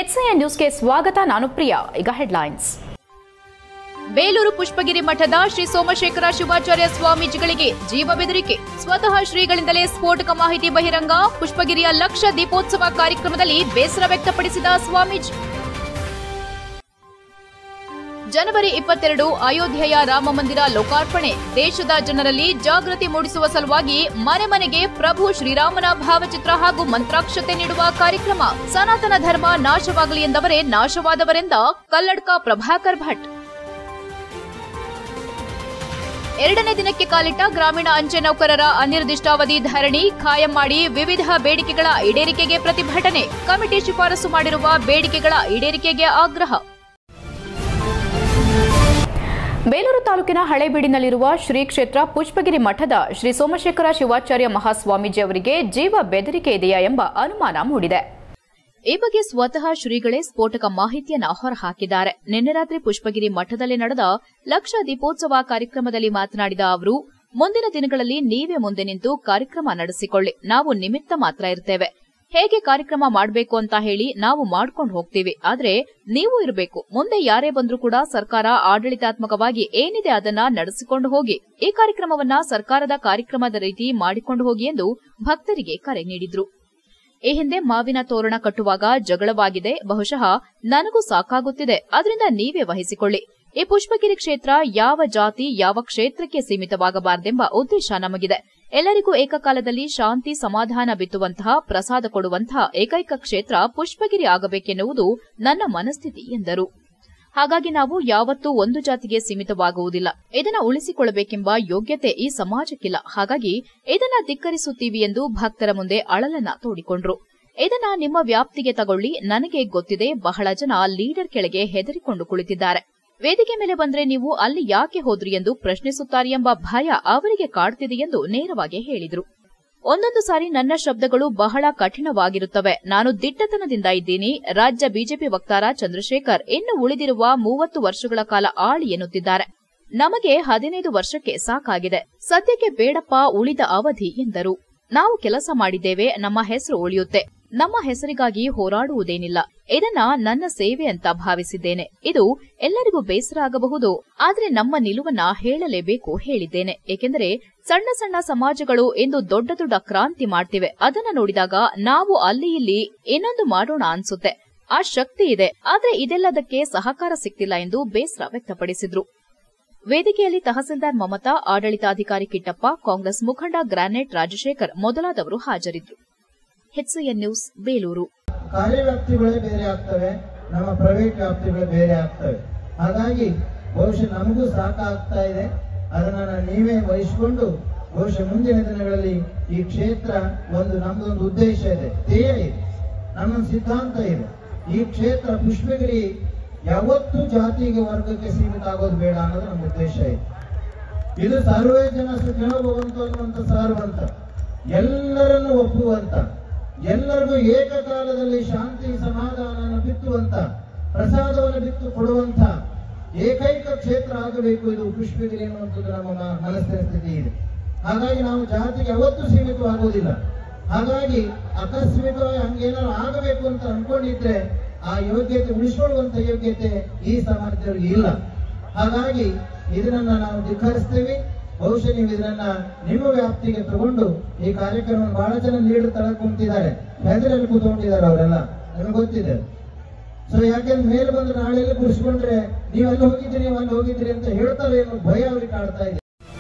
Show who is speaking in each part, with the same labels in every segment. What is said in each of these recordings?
Speaker 1: HCN ನ್ಯೂಸ್ಗೆ ಸ್ವಾಗತ. ನಾನು ಪ್ರಿಯಾ. ಈಗ ಹೆಡ್ಲೈನ್ಸ್. ಬೇಲೂರು ಪುಷ್ಪಗಿರಿ ಮಠದ ಶ್ರೀ ಸೋಮಶೇಖರ ಶಿವಾಚಾರ್ಯ ಸ್ವಾಮೀಜಿಗಳಿಗೆ ಜೀವ ಬೆದರಿಕೆ. ಸ್ವತಃ ಶ್ರೀಗಳಿಂದಲೇ ಸ್ಫೋಟಕ ಮಾಹಿತಿ ಬಹಿರಂಗ. ಪುಷ್ಪಗಿರಿಯ ಲಕ್ಷ ದೀಪೋತ್ಸವ ಕಾರ್ಯಕ್ರಮದಲ್ಲಿ ಬೇಸರ ವ್ಯಕ್ತಪಡಿಸಿದ ಸ್ವಾಮೀಜಿ. ಜನವರಿ 22 ಅಯೋಧ್ಯೆಯ ರಾಮಮಂದಿರ ಲೋಕಾರ್ಪಣೆ. ದೇಶದ ಜನರಲ್ಲಿ ಜಾಗೃತಿ ಮೂಡಿಸುವ ಸಲುವಾಗಿ ಮನೆ ಮನೆಗೆ ಪ್ರಭು ಶ್ರೀರಾಮನ ಭಾವಚಿತ್ರ ಹಾಗೂ ಮಂತ್ರಾಕ್ಷತೆ ನೀಡುವ ಕಾರ್ಯಕ್ರಮ. ಸನಾತನ ಧರ್ಮ ನಾಶವಾಗಲಿ ಎಂದವರೇ ನಾಶವಾದವರೆಂದ ಕಲ್ಲಡ್ಕ ಪ್ರಭಾಕರ್ ಭಟ್. ಎರಡನೇ ದಿನಕ್ಕೆ ಕಾಲಿಟ್ಟ ಗ್ರಾಮೀಣ ಅಂಚೆ ನೌಕರರ ಅನಿರ್ದಿಷ್ಟಾವಧಿ ಧರಣಿ. ಖಾಯಂ ಮಾಡಿ ವಿವಿಧ ಬೇಡಿಕೆಗಳ ಈಡೇರಿಕೆಗೆ ಪ್ರತಿಭಟನೆ. ಕಮಿಟಿ ಶಿಫಾರಸು ಮಾಡಿರುವ ಬೇಡಿಕೆಗಳ ಈಡೇರಿಕೆಗೆ ಆಗ್ರಹ. ಬೇಲೂರು ತಾಲೂಕಿನ ಹಳೇಬೀಡಿನಲ್ಲಿರುವ ಶ್ರೀ ಕ್ಷೇತ್ರ ಪುಷ್ಪಗಿರಿ ಮಠದ ಶ್ರೀ ಸೋಮಶೇಖರ ಶಿವಾಚಾರ್ಯ ಮಹಾಸ್ವಾಮೀಜಿ ಅವರಿಗೆ ಜೀವ ಬೆದರಿಕೆ ಇದೆಯಾ ಎಂಬ ಅನುಮಾನ ಮೂಡಿದೆ. ಈ ಬಗ್ಗೆ ಸ್ವತಃ ಶ್ರೀಗಳೇ ಸ್ಫೋಟಕ ಮಾಹಿತಿಯನ್ನು ಹೊರಹಾಕಿದ್ದಾರೆ. ನಿನ್ನೆ ರಾತ್ರಿ ಪುಷ್ಪಗಿರಿ ಮಠದಲ್ಲಿ ನಡೆದ ಲಕ್ಷ ದೀಪೋತ್ಸವ ಕಾರ್ಯಕ್ರಮದಲ್ಲಿ ಮಾತನಾಡಿದ ಅವರು, ಮುಂದಿನ ದಿನಗಳಲ್ಲಿ ನೀವೇ ಮುಂದೆ ನಿಂತು ಕಾರ್ಯಕ್ರಮ ನಡೆಸಿಕೊಳ್ಳಿ. ನಾವು ನಿಮಿತ್ತ ಮಾತ್ರ ಇರ್ತೇವೆ. ಹೇಗೆ ಕಾರ್ಯಕ್ರಮ ಮಾಡಬೇಕು ಅಂತ ಹೇಳಿ ನಾವು ಮಾಡ್ಕೊಂಡು ಹೋಗ್ತೀವಿ. ಆದ್ರೆ ನೀವು ಇರಬೇಕು. ಮುಂದೆ ಯಾರೇ ಬಂದ್ರೂ ಕೂಡ ಸರ್ಕಾರ ಆಡಳಿತಾತ್ಮಕವಾಗಿ ಏನಿದೆ ಅದನ್ನ ನಡೆಸಿಕೊಂಡು ಹೋಗಿ. ಈ ಕಾರ್ಯಕ್ರಮವನ್ನ ಸರ್ಕಾರದ ಕಾರ್ಯಕ್ರಮದ ರೀತಿ ಮಾಡಿಕೊಂಡು ಹೋಗಿ ಎಂದು ಭಕ್ತರಿಗೆ ಕರೆ ನೀಡಿದ್ರು. ಈ ಹಿಂದೆ ಮಾವಿನ ತೋರಣ ಕಟ್ಟುವಾಗ ಜಗಳವಾಗಿದೆ. ಬಹುಶಃ ನನಗೂ ಸಾಕಾಗುತ್ತಿದೆ. ಅದರಿಂದ ನೀವೇ ವಹಿಸಿಕೊಳ್ಳಿ. ಈ ಪುಷ್ಪಗಿರಿ ಕ್ಷೇತ್ರ ಯಾವ ಜಾತಿ ಯಾವ ಕ್ಷೇತ್ರಕ್ಕೆ ಸೀಮಿತವಾಗಬಾರದೆಂಬ ಉದ್ದೇಶ ನಮಗಿದೆ. ಎಲ್ಲರಿಗೂ ಏಕಕಾಲದಲ್ಲಿ ಶಾಂತಿ ಸಮಾಧಾನ ಬಿತ್ತುವಂತಹ ಪ್ರಸಾದ ಕೊಡುವಂತಹ ಏಕೈಕ ಕ್ಷೇತ್ರ ಪುಷ್ಪಗಿರಿ ಆಗಬೇಕೆನ್ನುವುದು ನನ್ನ ಮನಸ್ಥಿತಿ ಎಂದರು. ಹಾಗಾಗಿ ನಾವು ಯಾವತ್ತೂ ಒಂದು ಜಾತಿಗೆ ಸೀಮಿತವಾಗುವುದಿಲ್ಲ. ಇದನ್ನು ಉಳಿಸಿಕೊಳ್ಳಬೇಕೆಂಬ ಯೋಗ್ಯತೆ ಈ ಸಮಾಜಕ್ಕಿಲ್ಲ. ಹಾಗಾಗಿ ಇದನ್ನ ಧಿಕ್ಕರಿಸುತ್ತೀವಿ ಎಂದು ಭಕ್ತರ ಮುಂದೆ ಅಳಲನ್ನ ತೋಡಿಕೊಂಡ್ರು. ಇದನ್ನ ನಿಮ್ಮ ವ್ಯಾಪ್ತಿಗೆ ತಗೊಳ್ಳಿ. ನನಗೆ ಗೊತ್ತಿದೆ, ಬಹಳ ಜನ ಲೀಡರ್ ಕೆಳಗೆ ಹೆದರಿಕೊಂಡು ಕುಳಿತಿದ್ದಾರೆ. ವೇದಿಕೆ ಮೇಲೆ ಬಂದ್ರೆ ನೀವು ಅಲ್ಲಿ ಯಾಕೆ ಹೋದ್ರಿ ಎಂದು ಪ್ರಶ್ನಿಸುತ್ತಾರೆ ಎಂಬ ಭಯ ಅವರಿಗೆ ಕಾಡುತ್ತಿದೆ ಎಂದು ನೇರವಾಗಿ ಹೇಳಿದರು. ಒಂದೊಂದು ಸಾರಿ ನನ್ನ ಶಬ್ದಗಳು ಬಹಳ ಕಠಿಣವಾಗಿರುತ್ತವೆ. ನಾನು ದಿಟ್ಟತನದಿಂದ ಇದ್ದೀನಿ. ರಾಜ್ಯ ಬಿಜೆಪಿ ವಕ್ತಾರ ಚಂದ್ರಶೇಖರ್ ಇನ್ನು ಉಳಿದಿರುವ 30 ವರ್ಷಗಳ ಕಾಲ ಆಳಿ ಎನ್ನುತ್ತಿದ್ದಾರೆ. ನಮಗೆ 15 ವರ್ಷಕ್ಕೆ ಸಾಕಾಗಿದೆ. ಸದ್ಯಕ್ಕೆ ಬೇಡಪ್ಪ ಉಳಿದ ಅವಧಿ ಎಂದರು. ನಾವು ಕೆಲಸ ಮಾಡಿದ್ದೇವೆ. ನಮ್ಮ ಹೆಸರು ಉಳಿಯುತ್ತೆ. ನಮ್ಮ ಹೆಸರಿಗಾಗಿ ಹೋರಾಡುವುದೇನಿಲ್ಲ. ಇದನ್ನ ನನ್ನ ಸೇವೆ ಅಂತ ಭಾವಿಸಿದ್ದೇನೆ. ಇದು ಎಲ್ಲರಿಗೂ ಬೇಸರ ಆಗಬಹುದು. ಆದ್ರೆ ನಮ್ಮ ನಿಲುವನ್ನ ಹೇಳಲೇಬೇಕು, ಹೇಳಿದ್ದೇನೆ. ಏಕೆಂದರೆ ಸಣ್ಣ ಸಣ್ಣ ಸಮಾಜಗಳು ಇಂದು ದೊಡ್ಡ ದೊಡ್ಡ ಕ್ರಾಂತಿ ಮಾಡ್ತಿವೆ. ಅದನ್ನ ನೋಡಿದಾಗ ನಾವು ಅಲ್ಲಿ ಇಲ್ಲಿ ಇನ್ನೊಂದು ಮಾಡೋಣ ಅನ್ಸುತ್ತೆ. ಆ ಶಕ್ತಿ ಇದೆ. ಆದ್ರೆ ಇದೆಲ್ಲದಕ್ಕೆ ಸಹಕಾರ ಸಿಕ್ತಿಲ್ಲ ಎಂದು ಬೇಸರ ವ್ಯಕ್ತಪಡಿಸಿದ್ರು. ವೇದಿಕೆಯಲ್ಲಿ ತಹಸೀಲ್ದಾರ್ ಮಮತಾ, ಆಡಳಿತಾಧಿಕಾರಿ ಕಿಟ್ಟಪ್ಪ, ಕಾಂಗ್ರೆಸ್ ಮುಖಂಡ ಗ್ರಾನೆಟ್ ರಾಜಶೇಖರ್ ಮೊದಲಾದವರು ಹಾಜರಿದ್ದರು. HCN news, Belur.
Speaker 2: ಕಾರ್ಯವ್ಯಾಪ್ತಿಗಳೇ ಬೇರೆ ಆಗ್ತವೆ, ನಮ್ಮ ಪ್ರೈವೇಟ್ ವ್ಯಾಪ್ತಿಗಳು ಬೇರೆ ಆಗ್ತವೆ. ಹಾಗಾಗಿ ಬಹುಶಃ ನಮಗೂ ಸಾಕಾಗ್ತಾ ಇದೆ. ಅದನ್ನ ನೀವೇ ವಹಿಸಿಕೊಂಡು ಬಹುಶಃ ಮುಂದಿನ ದಿನಗಳಲ್ಲಿ ಈ ಕ್ಷೇತ್ರ ನಮ್ದೊಂದು ಉದ್ದೇಶ ಇದೆ, ಧ್ಯೇಯ ಇದೆ, ನಮ್ಮೊಂದು ಸಿದ್ಧಾಂತ ಇದೆ. ಈ ಕ್ಷೇತ್ರ ಪುಷ್ಪಗಿರಿ ಯಾವತ್ತೂ ಜಾತಿಗೆ ವರ್ಗಕ್ಕೆ ಸೀಮಿತ ಆಗೋದು ಬೇಡ ಅನ್ನೋದು ನಮ್ಮ ಉದ್ದೇಶ ಇದೆ. ಇದು ಸರ್ವೇ ಜನ ಸುಖಿನೋ ಭವಂತು ಅನ್ನುವಂಥ ಸಾರುವಂತ, ಎಲ್ಲರನ್ನು ಒಪ್ಪುವಂತ, ಎಲ್ಲರಿಗೂ ಏಕಕಾಲದಲ್ಲಿ ಶಾಂತಿ ಸಮಾಧಾನ ಬಿತ್ತುವಂತ, ಪ್ರಸಾದವನ್ನು ಬಿತ್ತು ಕೊಡುವಂತ ಏಕೈಕ ಕ್ಷೇತ್ರ ಆಗಬೇಕು ಇದು ಪುಷ್ಪಗಿರಿ ಅನ್ನುವಂಥದ್ದು ನಮ್ಮ ಮನಸ್ಸಿನ ಸ್ಥಿತಿ ಇದೆ. ಹಾಗಾಗಿ ನಾವು ಜಾತಿಗೆ ಯಾವತ್ತೂ ಸೀಮಿತವಾಗುವುದಿಲ್ಲ. ಹಾಗಾಗಿ ಆಕಸ್ಮಿಕವಾಗಿ ಹಂಗೇನಾದ್ರು ಆಗಬೇಕು ಅಂತ ಅನ್ಕೊಂಡಿದ್ರೆ ಆ ಯೋಗ್ಯತೆ ಉಳಿಸಿಕೊಳ್ಳುವಂತ ಯೋಗ್ಯತೆ ಈ ಸಮಾಜದಲ್ಲಿ ಇಲ್ಲ. ಹಾಗಾಗಿ ಇದನ್ನ ನಾವು ಧಿಕ್ಕರಿಸ್ತೇವೆ. ಬಹುಶಃ ನೀವು ಇದನ್ನ ನಿಮ್ಮ ವ್ಯಾಪ್ತಿಗೆ ತಗೊಂಡು ಈ ಕಾರ್ಯಕ್ರಮ ಬಹಳ ಜನ ಲೀಡರ್ ತಳಕ್ ಕುಂತಿದ್ದಾರೆ, ಹೆದರಲ್ಲಿ ಕೂತ್ಕೊಂಡಿದ್ದಾರೆ. ಅವರೆಲ್ಲ ನಿಮಗೆ ಗೊತ್ತಿದೆ. ಸೊ ಯಾಕೆಂದ್ರೆ ಮೇಲೆ ಬಂದ್ರೆ ನಾಳೆಲ್ಲ ಕೂರಿಸ್ಕೊಂಡ್ರೆ ನೀವು ಅಲ್ಲಿ ಹೋಗಿದ್ರಿ ಅಂತ ಹೇಳ್ತಾರೆ ಅನ್ನೋ ಭಯ ಅವ್ರಿಗೆ ಕಾಡ್ತಾ ಇದೆ.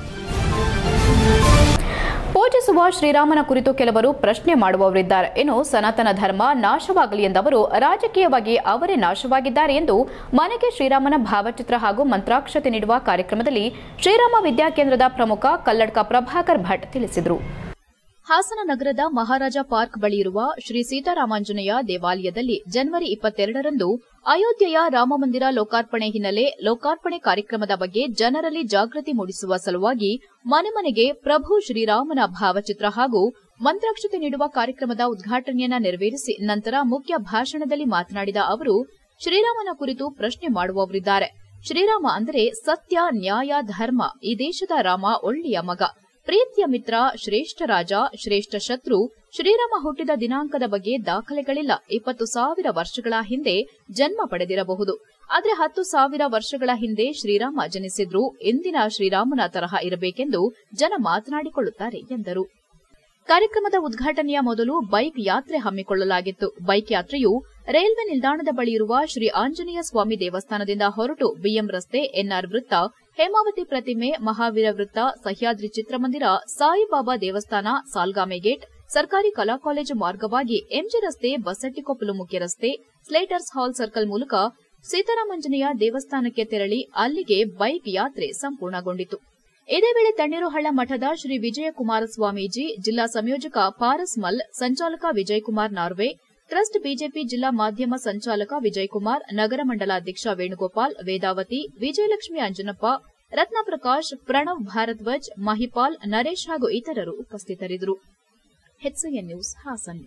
Speaker 1: ಪೂಜಿಸುವ ಶ್ರೀರಾಮನ ಕುರಿತು ಕೆಲವರು ಪ್ರಶ್ನೆ ಮಾಡುವವರಿದ್ದಾರೆ. ಇನ್ನು ಸನಾತನ ಧರ್ಮ ನಾಶವಾಗಲಿ ಎಂದವರು ರಾಜಕೀಯವಾಗಿ ಅವರೇ ನಾಶವಾಗಿದ್ದಾರೆ ಎಂದು ಮನೆಗೆ ಶ್ರೀರಾಮನ ಭಾವಚಿತ್ರ ಹಾಗೂ ಮಂತ್ರಾಕ್ಷತೆ ನೀಡುವ ಕಾರ್ಯಕ್ರಮದಲ್ಲಿ ಶ್ರೀರಾಮ ವಿದ್ಯಾಕೇಂದ್ರದ ಪ್ರಮುಖ ಕಲ್ಲಡ್ಕ ಪ್ರಭಾಕರ್ ಭಟ್ ತಿಳಿಸಿದರು. ಹಾಸನ ನಗರದ ಮಹಾರಾಜ ಪಾರ್ಕ್ ಬಳಿ ಇರುವ ಶ್ರೀ ಸೀತಾರಾಮಾಂಜನೇಯ ದೇವಾಲಯದಲ್ಲಿ ಜನವರಿ 22ರಂದು ಅಯೋಧ್ಯೆಯ ರಾಮಮಂದಿರ ಲೋಕಾರ್ಪಣೆ ಹಿನ್ನೆಲೆ ಲೋಕಾರ್ಪಣೆ ಕಾರ್ಯಕ್ರಮದ ಬಗ್ಗೆ ಜನರಲ್ಲಿ ಜಾಗೃತಿ ಮೂಡಿಸುವ ಸಲುವಾಗಿ ಮನೆ ಮನೆಗೆ ಪ್ರಭು ಶ್ರೀರಾಮನ ಭಾವಚಿತ್ರ ಹಾಗೂ ಮಂತ್ರಾಕ್ಷತೆ ನೀಡುವ ಕಾರ್ಯಕ್ರಮದ ಉದ್ಘಾಟನೆಯನ್ನ ನೆರವೇರಿಸಿ ನಂತರ ಮುಖ್ಯ ಭಾಷಣದಲ್ಲಿ ಮಾತನಾಡಿದ ಅವರು, ಶ್ರೀರಾಮನ ಕುರಿತು ಪ್ರಶ್ನೆ ಮಾಡುವವರಿದ್ದಾರೆ. ಶ್ರೀರಾಮ ಅಂದರೆ ಸತ್ಯ, ನ್ಯಾಯ, ಧರ್ಮ. ಈ ದೇಶದ ರಾಮ ಒಳ್ಳೆಯ ಮಗ. ಪ್ರೀತಿಯ ಮಿತ್ರ, ಶ್ರೇಷ್ಠ ರಾಜ, ಶ್ರೇಷ್ಠ ಶತ್ರು, ಶ್ರೀರಾಮ ಹುಟ್ಟಿದ ದಿನಾಂಕದ ಬಗ್ಗೆ ದಾಖಲೆಗಳಿಲ್ಲ. 20,000 ವರ್ಷಗಳ ಹಿಂದೆ ಜನ್ಮ ಪಡೆದಿರಬಹುದು. ಆದರೆ 10,000 ವರ್ಷಗಳ ಹಿಂದೆ ಶ್ರೀರಾಮ ಜನಿಸಿದ್ರು ಇಂದಿನ ಶ್ರೀರಾಮನ ತರಹ ಇರಬೇಕೆಂದು ಜನ ಮಾತನಾಡಿಕೊಳ್ಳುತ್ತಾರೆ ಎಂದರು. ಕಾರ್ಯಕ್ರಮದ ಉದ್ಘಾಟನೆಯ ಮೊದಲು ಬೈಕ್ ಯಾತ್ರೆ ಹಮ್ಮಿಕೊಳ್ಳಲಾಗಿತ್ತು. ಬೈಕ್ ಯಾತ್ರೆಯು ರೈಲ್ವೆ ನಿಲ್ದಾಣದ ಬಳಿ ಇರುವ ಶ್ರೀ ಆಂಜನೇಯ ಸ್ವಾಮಿ ದೇವಸ್ಥಾನದಿಂದ ಹೊರಟು ಬಿಎಂ ರಸ್ತೆ, ಎನ್ಆರ್ ವೃತ್ತ, ಹೇಮಾವತಿ ಪ್ರತಿಮೆ, ಮಹಾವೀರ ವೃತ್ತ, ಸಹ್ಯಾದ್ರಿ ಚಿತ್ರಮಂದಿರ, ಸಾಯಿಬಾಬಾ ದೇವಸ್ಥಾನ, ಸಾಲ್ಗಾಮೆ ಗೇಟ್, ಸರ್ಕಾರಿ ಕಲಾ ಕಾಲೇಜು ಮಾರ್ಗವಾಗಿ ಎಂಜಿ ರಸ್ತೆ, ಬಸಟ್ಟಿಕೊಪ್ಪಲು ಮುಖ್ಯ ರಸ್ತೆ, ಸ್ಲೇಟರ್ಸ್ ಹಾಲ್ ಸರ್ಕಲ್ ಮೂಲಕ ಸೀತಾರಾಮಾಂಜನೇಯ ದೇವಸ್ಥಾನಕ್ಕೆ ತೆರಳಿ ಅಲ್ಲಿಗೆ ಬೈಕ್ ಯಾತ್ರೆ ಸಂಪೂರ್ಣಗೊಂಡಿತು. ಇದೇ ವೇಳೆ ತಣ್ಣೀರುಹಳ್ಳ ಮಠದ ಶ್ರೀ ವಿಜಯಕುಮಾರ ಸ್ವಾಮೀಜಿ, ಜಿಲ್ಲಾ ಸಂಯೋಜಕ ಪಾರಸ್ ಮಲ್, ಸಂಚಾಲಕ ವಿಜಯಕುಮಾರ್ ನಾರ್ವೆ, ಟ್ರಸ್ಟ್ ಬಿಜೆಪಿ ಜಿಲ್ಲಾ ಮಾಧ್ಯಮ ಸಂಚಾಲಕ ವಿಜಯಕುಮಾರ್, ನಗರ ಮಂಡಲಾಧ್ಯಕ್ಷ ವೇಣುಗೋಪಾಲ್, ವೇದಾವತಿ, ವಿಜಯಲಕ್ಷ್ಮಿ ಅಂಜನಪ್ಪ, ರತ್ನಪ್ರಕಾಶ್, ಪ್ರಣವ್ ಭಾರದ್ವಾಜ್, ಮಹಿಪಾಲ್, ನರೇಶ್ ಹಾಗೂ ಇತರರು ಉಪಸ್ಥಿತರಿದ್ದರು. HCN news Hassan.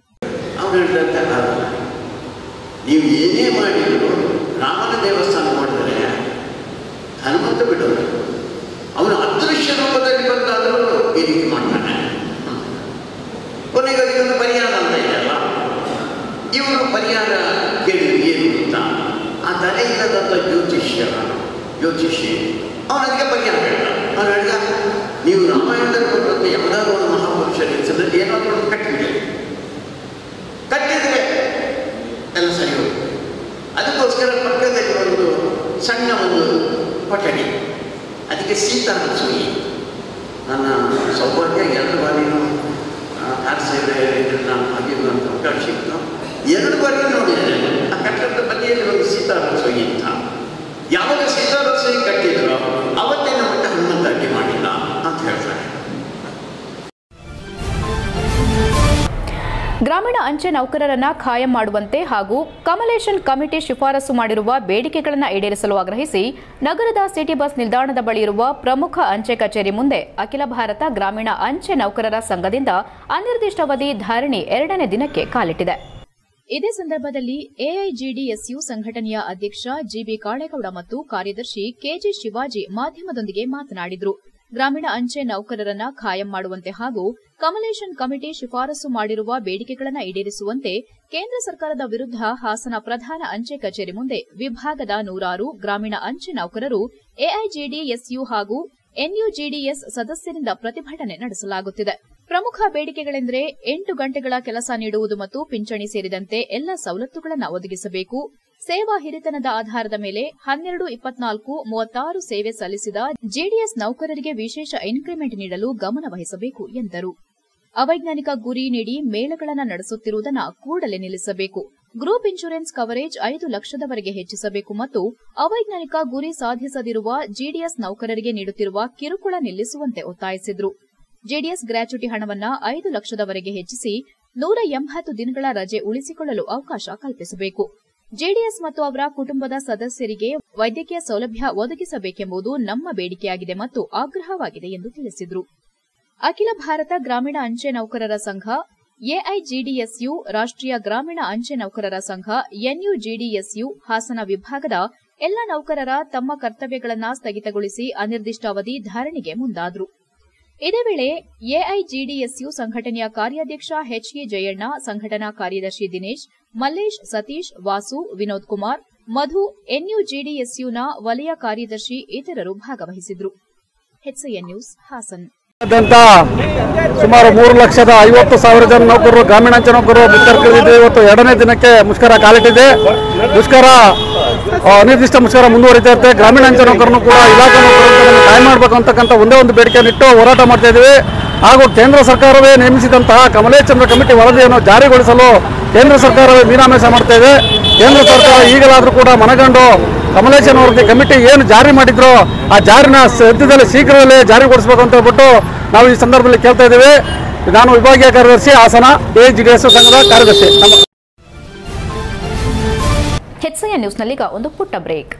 Speaker 3: ನೀವು ಏನೇ ಮಾಡಿದ್ರು ರಾಮನ ದೇವಸ್ಥಾನ ಮಾಡಿದರೆ ಹನುಮಂತ ಬಿಡೋದು, ಅವನು ಅದೃಶ್ಯ ರೂಪದಲ್ಲಿ ಬಂದಾದರೂ ಈ ರೀತಿ ಮಾಡ್ತಾನೆ. ಕೊನೆಗೆ ಅದಕ್ಕೊಂದು ಪರಿಹಾರ ಅಂತ ಇದೆಯಲ್ಲ, ಇವರು ಪರಿಹಾರ ಕೇಳಿದ್ರು ಏನು ಅಂತ. ಆ ತಲೆ ಇಲ್ಲದಂಥ ಜ್ಯೋತಿಷಿ ಅವನಿಗೆ ಪರಿಹಾರ ಹೇಳ್ದ. ಅವನು ಹೇಳಿದ, ನೀವು ರಾಮಾಯಣದಲ್ಲಿ ಬರುವಂಥ ಯಾವುದಾದ್ರು ಒಂದು ಮಹಾಪುರುಷರ ಹೆಸರಲ್ಲಿ ಏನಾದರೂ ಒಂದು ಕಟ್ಟಿದ್ರೆ ಎಲ್ಲ ಸರಿ ಹೋಗಿ. ಅದಕ್ಕೋಸ್ಕರ ಪಕ್ಕದಲ್ಲಿ ಒಂದು ಸಣ್ಣ ಒಂದು ಕೊಠಡಿ, ಅದಕ್ಕೆ ಸೀತಾರಸೋಯಿ. ನನ್ನ ಸೌಭಾಗ್ಯ 2 ಬಾರಿನೂ ನಾನು ಆಗಿರುವಂಥ ಅವಕಾಶ ಸಿಕ್ತು. 2 ಬಾರಿ ನೋಡಿದ್ದೇನೆ. ಆ ಕಟ್ಟಡದ ಬದಿಯಲ್ಲಿ ಒಂದು ಸೀತಾರಸೋಯಿ ಅಂತ. ಯಾವಾಗ ಸೀತಾರಸೋಯಿ ಕಟ್ಟಿದ್ರೋ ಅವತ್ತೇನು ಮಟ್ಟ ಹನುಮಂತ ಅಡ್ಡಿ ಮಾಡಿಲ್ಲ ಅಂತ ಹೇಳ್ತಾರೆ.
Speaker 1: ಗ್ರಾಮೀಣ ಅಂಚೆ ನೌಕರರನ್ನ ಖಾಯಂ ಮಾಡುವಂತೆ ಹಾಗೂ ಕಮಲೇಶನ್ ಕಮಿಟಿ ಶಿಫಾರಸು ಮಾಡಿರುವ ಬೇಡಿಕೆಗಳನ್ನು ಈಡೇರಿಸಲು ಆಗ್ರಹಿಸಿ ನಗರದ ಸಿಟಿ ಬಸ್ ನಿಲ್ದಾಣದ ಬಳಿ ಇರುವ ಪ್ರಮುಖ ಅಂಚೆ ಕಚೇರಿ ಮುಂದೆ ಅಖಿಲ ಭಾರತ ಗ್ರಾಮೀಣ ಅಂಚೆ ನೌಕರರ ಸಂಘದಿಂದ ಅನಿರ್ದಿಷ್ಟಾವಧಿ ಧರಣಿ 2ನೇ ದಿನಕ್ಕೆ ಕಾಲಿಟ್ಟಿದೆ. ಇದೇ ಸಂದರ್ಭದಲ್ಲಿ ಎಐಜಿಡಿಎಸ್ಯು ಸಂಘಟನೆಯ ಅಧ್ಯಕ್ಷ ಜಿಬಿ ಕಾಳೇಗೌಡ ಮತ್ತು ಕಾರ್ಯದರ್ಶಿ ಕೆಜಿ ಶಿವಾಜಿ ಮಾಧ್ಯಮದೊಂದಿಗೆ ಮಾತನಾಡಿದರು. ಗ್ರಾಮೀಣ ಅಂಚೆ ನೌಕರರನ್ನ ಖಾಯಂ ಮಾಡುವಂತೆ ಹಾಗೂ ಕಮಲೇಶನ್ ಕಮಿಟಿ ಶಿಫಾರಸು ಮಾಡಿರುವ ಬೇಡಿಕೆಗಳನ್ನು ಈಡೇರಿಸುವಂತೆ ಕೇಂದ್ರ ಸರ್ಕಾರದ ವಿರುದ್ಧ ಹಾಸನ ಪ್ರಧಾನ ಅಂಚೆ ಕಚೇರಿ ಮುಂದೆ ವಿಭಾಗದ 106 ಗ್ರಾಮೀಣ ಅಂಚೆ ನೌಕರರು, ಎಐಜಿಡಿಎಸ್ಯು ಹಾಗೂ ಎನ್ಯುಜಿಡಿಎಸ್ ಸದಸ್ಯರಿಂದ ಪ್ರತಿಭಟನೆ ನಡೆಸಲಾಗುತ್ತಿದೆ. ಪ್ರಮುಖ ಬೇಡಿಕೆಗಳೆಂದರೆ 8 ಗಂಟೆಗಳ ಕೆಲಸ ನೀಡುವುದು ಮತ್ತು ಪಿಂಚಣಿ ಸೇರಿದಂತೆ ಎಲ್ಲ ಸವಲತ್ತುಗಳನ್ನು ಒದಗಿಸಬೇಕು. ಸೇವಾ ಹಿರಿತನದ ಆಧಾರದ ಮೇಲೆ 12-24-36 ಸೇವೆ ಸಲ್ಲಿಸಿದ ಜೆಡಿಎಸ್ ನೌಕರರಿಗೆ ವಿಶೇಷ ಇನ್ಕ್ರಿಮೆಂಟ್ ನೀಡಲು ಗಮನ ವಹಿಸಬೇಕು ಎಂದರು. ಅವೈಜ್ಞಾನಿಕ ಗುರಿ ನೀಡಿ ಮೇಳಗಳನ್ನು ನಡೆಸುತ್ತಿರುವುದನ್ನು ಕೂಡಲೇ ನಿಲ್ಲಿಸಬೇಕು. ಗ್ರೂಪ್ ಇನ್ಶೂರೆನ್ಸ್ ಕವರೇಜ್ 5 ಲಕ್ಷದವರೆಗೆ ಹೆಚ್ಚಿಸಬೇಕು ಮತ್ತು ಅವೈಜ್ಞಾನಿಕ ಗುರಿ ಸಾಧಿಸದಿರುವ ಜೆಡಿಎಸ್ ನೌಕರರಿಗೆ ನೀಡುತ್ತಿರುವ ಕಿರುಕುಳ ನಿಲ್ಲಿಸುವಂತೆ ಒತ್ತಾಯಿಸಿದರು. ಜೆಡಿಎಸ್ ಗ್ರಾಚ್ಯುಟಿ ಹಣವನ್ನು 5 ಲಕ್ಷದವರೆಗೆ ಹೆಚ್ಚಿಸಿ 180 ದಿನಗಳ ರಜೆ ಉಳಿಸಿಕೊಳ್ಳಲು ಅವಕಾಶ ಕಲ್ಪಿಸಬೇಕು. ಜೆಡಿಎಸ್ ಮತ್ತು ಅವರ ಕುಟುಂಬದ ಸದಸ್ಯರಿಗೆ ವೈದ್ಯಕೀಯ ಸೌಲಭ್ಯ ಒದಗಿಸಬೇಕೆಂಬುದು ನಮ್ಮ ಬೇಡಿಕೆಯಾಗಿದೆ ಮತ್ತು ಆಗ್ರಹವಾಗಿದೆ ಎಂದು ತಿಳಿಸಿದರು. ಅಖಿಲ ಭಾರತ ಗ್ರಾಮೀಣ ಅಂಚೆ ನೌಕರರ ಸಂಘ, ಎಐಜಿಡಿಎಸ್ಯು, ರಾಷ್ಟ್ರೀಯ ಗ್ರಾಮೀಣ ಅಂಚೆ ನೌಕರರ ಸಂಘ, ಎನ್ಯುಜಿಡಿಎಸ್ಯು ಹಾಸನ ವಿಭಾಗದ ಎಲ್ಲ ನೌಕರರ ತಮ್ಮ ಕರ್ತವ್ಯಗಳನ್ನು ಸ್ಥಗಿತಗೊಳಿಸಿ ಅನಿರ್ದಿಷ್ಟಾವಧಿ ಧರಣಿಗೆ ಮುಂದಾದರು. ಇದೇ ವೇಳೆ ಎಐಜಿಡಿಎಸ್ಯು ಸಂಘಟನೆಯ ಕಾರ್ಯಾಧ್ಯಕ್ಷ ಎಚ್ಎ ಜಯಣ್ಣ, ಸಂಘಟನಾ ಕಾರ್ಯದರ್ಶಿ ದಿನೇಶ್, ಮಲ್ಲೇಶ್, ಸತೀಶ್, ವಾಸು, ವಿನೋದ್ ಕುಮಾರ್, ಮಧು, ಎನ್ಯುಜಿಡಿಎಸ್ಯುನ ವಲಯ ಕಾರ್ಯದರ್ಶಿ ಇತರರು ಭಾಗವಹಿಸಿದರು. HCN news Hassan.
Speaker 4: ಸುಮಾರು 3,50,000 ಜನ ನೌಕರರು, ಗ್ರಾಮೀಣ ಅಂಚೆ ನೌಕರರು ಮುಷ್ಕರಕ್ಕಿಳಿದಿದ್ದು ಇವತ್ತು 2ನೇ ದಿನಕ್ಕೆ ಮುಷ್ಕರ ಕಾಲಿಟ್ಟಿದೆ. ಮುಷ್ಕರ ಅನಿರ್ದಿಷ್ಟ ಮುಷ್ಕರ ಮುಂದುವರಿತಾ ಇರುತ್ತೆ. ಗ್ರಾಮೀಣ ಅಂಚೆ ನೌಕರನ್ನು ಕೂಡ ಇಲಾಖೆ ನೌಕರರನ್ನು ಕಾಯಂ ಮಾಡಬೇಕು ಅಂತಕ್ಕಂಥ ಒಂದೇ ಒಂದು ಬೇಡಿಕೆಯನ್ನಿಟ್ಟು ಹೋರಾಟ ಮಾಡ್ತಾ ಇದ್ದೀವಿ. ಹಾಗೂ ಕೇಂದ್ರ ಸರ್ಕಾರವೇ ನೇಮಿಸಿದಂತಹ ಕಮಲೇಶ್ ಕಮಿಟಿ ವರದಿಯನ್ನು ಜಾರಿಗೊಳಿಸಲು ಕೇಂದ್ರ ಸರ್ಕಾರವೇ ಮೀನಾಮೇಷ ಮಾಡ್ತಾ ಇದೆ. ಕೇಂದ್ರ ಸರ್ಕಾರ ಈಗಲಾದರೂ ಕೂಡ ಮನಗಂಡು ಕಮಲೇಶನ್ ಅವರಿಗೆ ಕಮಿಟಿ ಏನು ಜಾರಿ ಮಾಡಿದ್ರು ಆ ಜಾರಿನ ಸದ್ಯದಲ್ಲೇ ಶೀಘ್ರದಲ್ಲೇ ಜಾರಿಗೊಳಿಸಬೇಕು ಅಂತ ಹೇಳ್ಬಿಟ್ಟು ನಾವು ಈ ಸಂದರ್ಭದಲ್ಲಿ ಕೇಳ್ತಾ ಇದ್ದೇವೆ. ನಾನು ವಿಭಾಗೀಯ ಕಾರ್ಯದರ್ಶಿ ಹಾಸನ, ಎಐಜಿಡಿಎಸ್ ಸಂಘದ ಕಾರ್ಯದರ್ಶಿ.
Speaker 1: HCN ನ್ಯೂಸ್ನಲ್ಲೀಗ ಒಂದು ಪುಟ್ಟ ಬ್ರೇಕ್.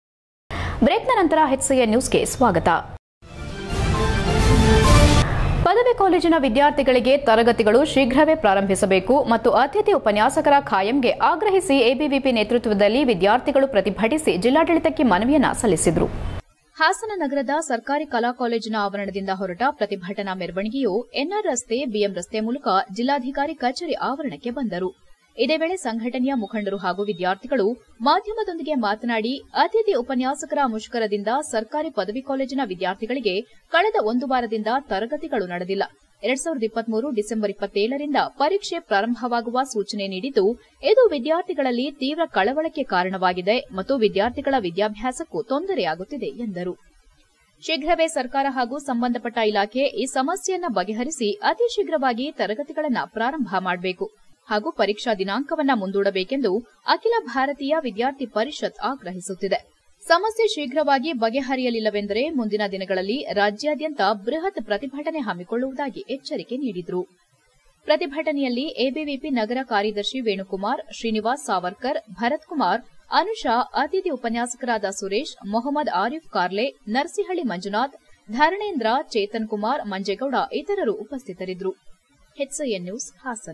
Speaker 1: ಬ್ರೇಕ್ನ ನಂತರ HCN ನ್ಯೂಸ್ಗೆ ಸ್ವಾಗತ. ಪದವಿ ಕಾಲೇಜಿನ ವಿದ್ಯಾರ್ಥಿಗಳಿಗೆ ತರಗತಿಗಳು ಶೀಘ್ರವೇ ಪ್ರಾರಂಭಿಸಬೇಕು ಮತ್ತು ಅತಿಥಿ ಉಪನ್ಯಾಸಕರ ಖಾಯಂಗೆ ಆಗ್ರಹಿಸಿ ಎಬಿವಿಪಿ ನೇತೃತ್ವದಲ್ಲಿ ವಿದ್ಯಾರ್ಥಿಗಳು ಪ್ರತಿಭಟಿಸಿ ಜಿಲ್ಲಾಡಳಿತಕ್ಕೆ ಮನವಿಯನ್ನ ಸಲ್ಲಿಸಿದರು. ಹಾಸನ ನಗರದ ಸರ್ಕಾರಿ ಕಲಾ ಕಾಲೇಜಿನ ಆವರಣದಿಂದ ಹೊರಟ ಪ್ರತಿಭಟನಾ ಮೆರವಣಿಗೆಯು ಎನ್ಆರ್ ರಸ್ತೆ, ಬಿಎಂ ರಸ್ತೆ ಮೂಲಕ ಜಿಲ್ಲಾಧಿಕಾರಿ ಕಚೇರಿ ಆವರಣಕ್ಕೆ ಬಂದರು. ಇದೇ ವೇಳೆ ಸಂಘಟನೆಯ ಮುಖಂಡರು ಹಾಗೂ ವಿದ್ಯಾರ್ಥಿಗಳು ಮಾಧ್ಯಮದೊಂದಿಗೆ ಮಾತನಾಡಿ, ಅತಿಥಿ ಉಪನ್ಯಾಸಕರ ಮುಷ್ಕರದಿಂದ ಸರ್ಕಾರಿ ಪದವಿ ಕಾಲೇಜಿನ ವಿದ್ಯಾರ್ಥಿಗಳಿಗೆ ಕಳೆದ ಒಂದು ವಾರದಿಂದ ತರಗತಿಗಳು ನಡೆದಿಲ್ಲ. 2023 ಡಿಸೆಂಬರ್ 27ರಿಂದ ಪರೀಕ್ಷೆ ಪ್ರಾರಂಭವಾಗುವ ಸೂಚನೆ ನೀಡಿದ್ದು, ಇದು ವಿದ್ಯಾರ್ಥಿಗಳಲ್ಲಿ ತೀವ್ರ ಕಳವಳಕ್ಕೆ ಕಾರಣವಾಗಿದೆ ಮತ್ತು ವಿದ್ಯಾರ್ಥಿಗಳ ವಿದ್ಯಾಭ್ಯಾಸಕ್ಕೂ ತೊಂದರೆಯಾಗುತ್ತಿದೆ ಎಂದರು. ಶೀಘ್ರವೇ ಸರ್ಕಾರ ಹಾಗೂ ಸಂಬಂಧಪಟ್ಟ ಇಲಾಖೆ ಈ ಸಮಸ್ಯೆಯನ್ನು ಬಗೆಹರಿಸಿ ಅತಿ ಶೀಘ್ರವಾಗಿ ತರಗತಿಗಳನ್ನು ಪ್ರಾರಂಭ ಮಾಡಬೇಕು ಹಾಗೂ ಪರೀಕ್ಷಾ ದಿನಾಂಕವನ್ನು ಮುಂದೂಡಬೇಕೆಂದು ಅಖಿಲ ಭಾರತೀಯ ವಿದ್ಯಾರ್ಥಿ ಪರಿಷತ್ ಆಗ್ರಹಿಸುತ್ತಿದೆ. ಸಮಸ್ಯೆ ಶೀಘ್ರವಾಗಿ ಬಗೆಹರಿಯಲಿಲ್ಲವೆಂದರೆ ಮುಂದಿನ ದಿನಗಳಲ್ಲಿ ರಾಜ್ಯಾದ್ಯಂತ ಬೃಹತ್ ಪ್ರತಿಭಟನೆ ಹಮ್ಮಿಕೊಳ್ಳುವುದಾಗಿ ಎಚ್ಚರಿಕೆ ನೀಡಿದರು. ಪ್ರತಿಭಟನೆಯಲ್ಲಿ ಎಬಿವಿಪಿ ನಗರ ಕಾರ್ಯದರ್ಶಿ ವೇಣುಕುಮಾರ್, ಶ್ರೀನಿವಾಸ್ ಸಾವರ್ಕರ್, ಭರತ್ ಕುಮಾರ್, ಅನುಷಾ, ಅತಿಥಿ ಉಪನ್ಯಾಸಕರಾದ ಸುರೇಶ್, ಮೊಹಮ್ಮದ್ ಆರಿಫ್ ಕಾರ್ಲೆ, ನರಸಿಹಳ್ಳಿ ಮಂಜುನಾಥ್, ಧರಣೇಂದ್ರ, ಚೇತನ್ ಕುಮಾರ್, ಮಂಜೇಗೌಡ ಇತರರು ಉಪಸ್ಥಿತರಿದ್ದರು. HCN news Haasan.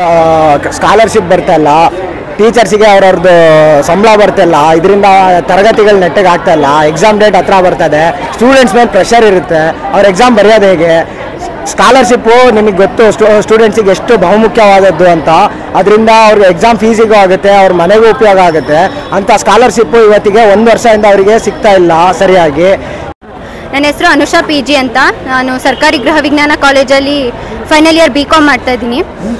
Speaker 5: ಸ್ಕಾಲರ್ಶಿಪ್ ಬರ್ತಾ ಇಲ್ಲ, ಟೀಚರ್ಸಿಗೆ ಅವ್ರವ್ರದ್ದು ಸಂಬಳ ಬರ್ತಾ ಇಲ್ಲ, ಇದರಿಂದ ತರಗತಿಗಳು ನೆಟ್ಟಿಗೆ ಆಗ್ತಾ ಇಲ್ಲ. ಎಕ್ಸಾಮ್ ಡೇಟ್ ಹತ್ರ ಬರ್ತದೆ, ಸ್ಟೂಡೆಂಟ್ಸ್ ಮೇಲೆ ಪ್ರೆಷರ್ ಇರುತ್ತೆ, ಅವ್ರ ಎಕ್ಸಾಮ್ ಬರೆಯೋದು ಹೇಗೆ? ಸ್ಕಾಲರ್ಶಿಪ್ಪು ನಿಮಗೆ ಗೊತ್ತು ಸ್ಟೂಡೆಂಟ್ಸಿಗೆ ಎಷ್ಟು ಬಹುಮುಖ್ಯವಾದದ್ದು ಅಂತ. ಅದರಿಂದ ಅವ್ರಿಗೆ ಎಕ್ಸಾಮ್ ಫೀಸಿಗೂ ಆಗುತ್ತೆ, ಅವ್ರ ಮನೆಗೂ ಉಪಯೋಗ ಆಗುತ್ತೆ. ಅಂಥ ಸ್ಕಾಲರ್ಶಿಪ್ಪು ಇವತ್ತಿಗೆ 1 ವರ್ಷದಿಂದ ಅವರಿಗೆ ಸಿಗ್ತಾ ಇಲ್ಲ ಸರಿಯಾಗಿ.
Speaker 6: ನನ್ನ ಹೆಸರು ಅನುಷಾ PG ಅಂತ. ನಾನು ಸರ್ಕಾರಿ ಗೃಹ ವಿಜ್ಞಾನ ಕಾಲೇಜಲ್ಲಿ ಫೈನಲ್ ಇಯರ್ BCom ಮಾಡ್ತಾ ಇದ್ದೀನಿ.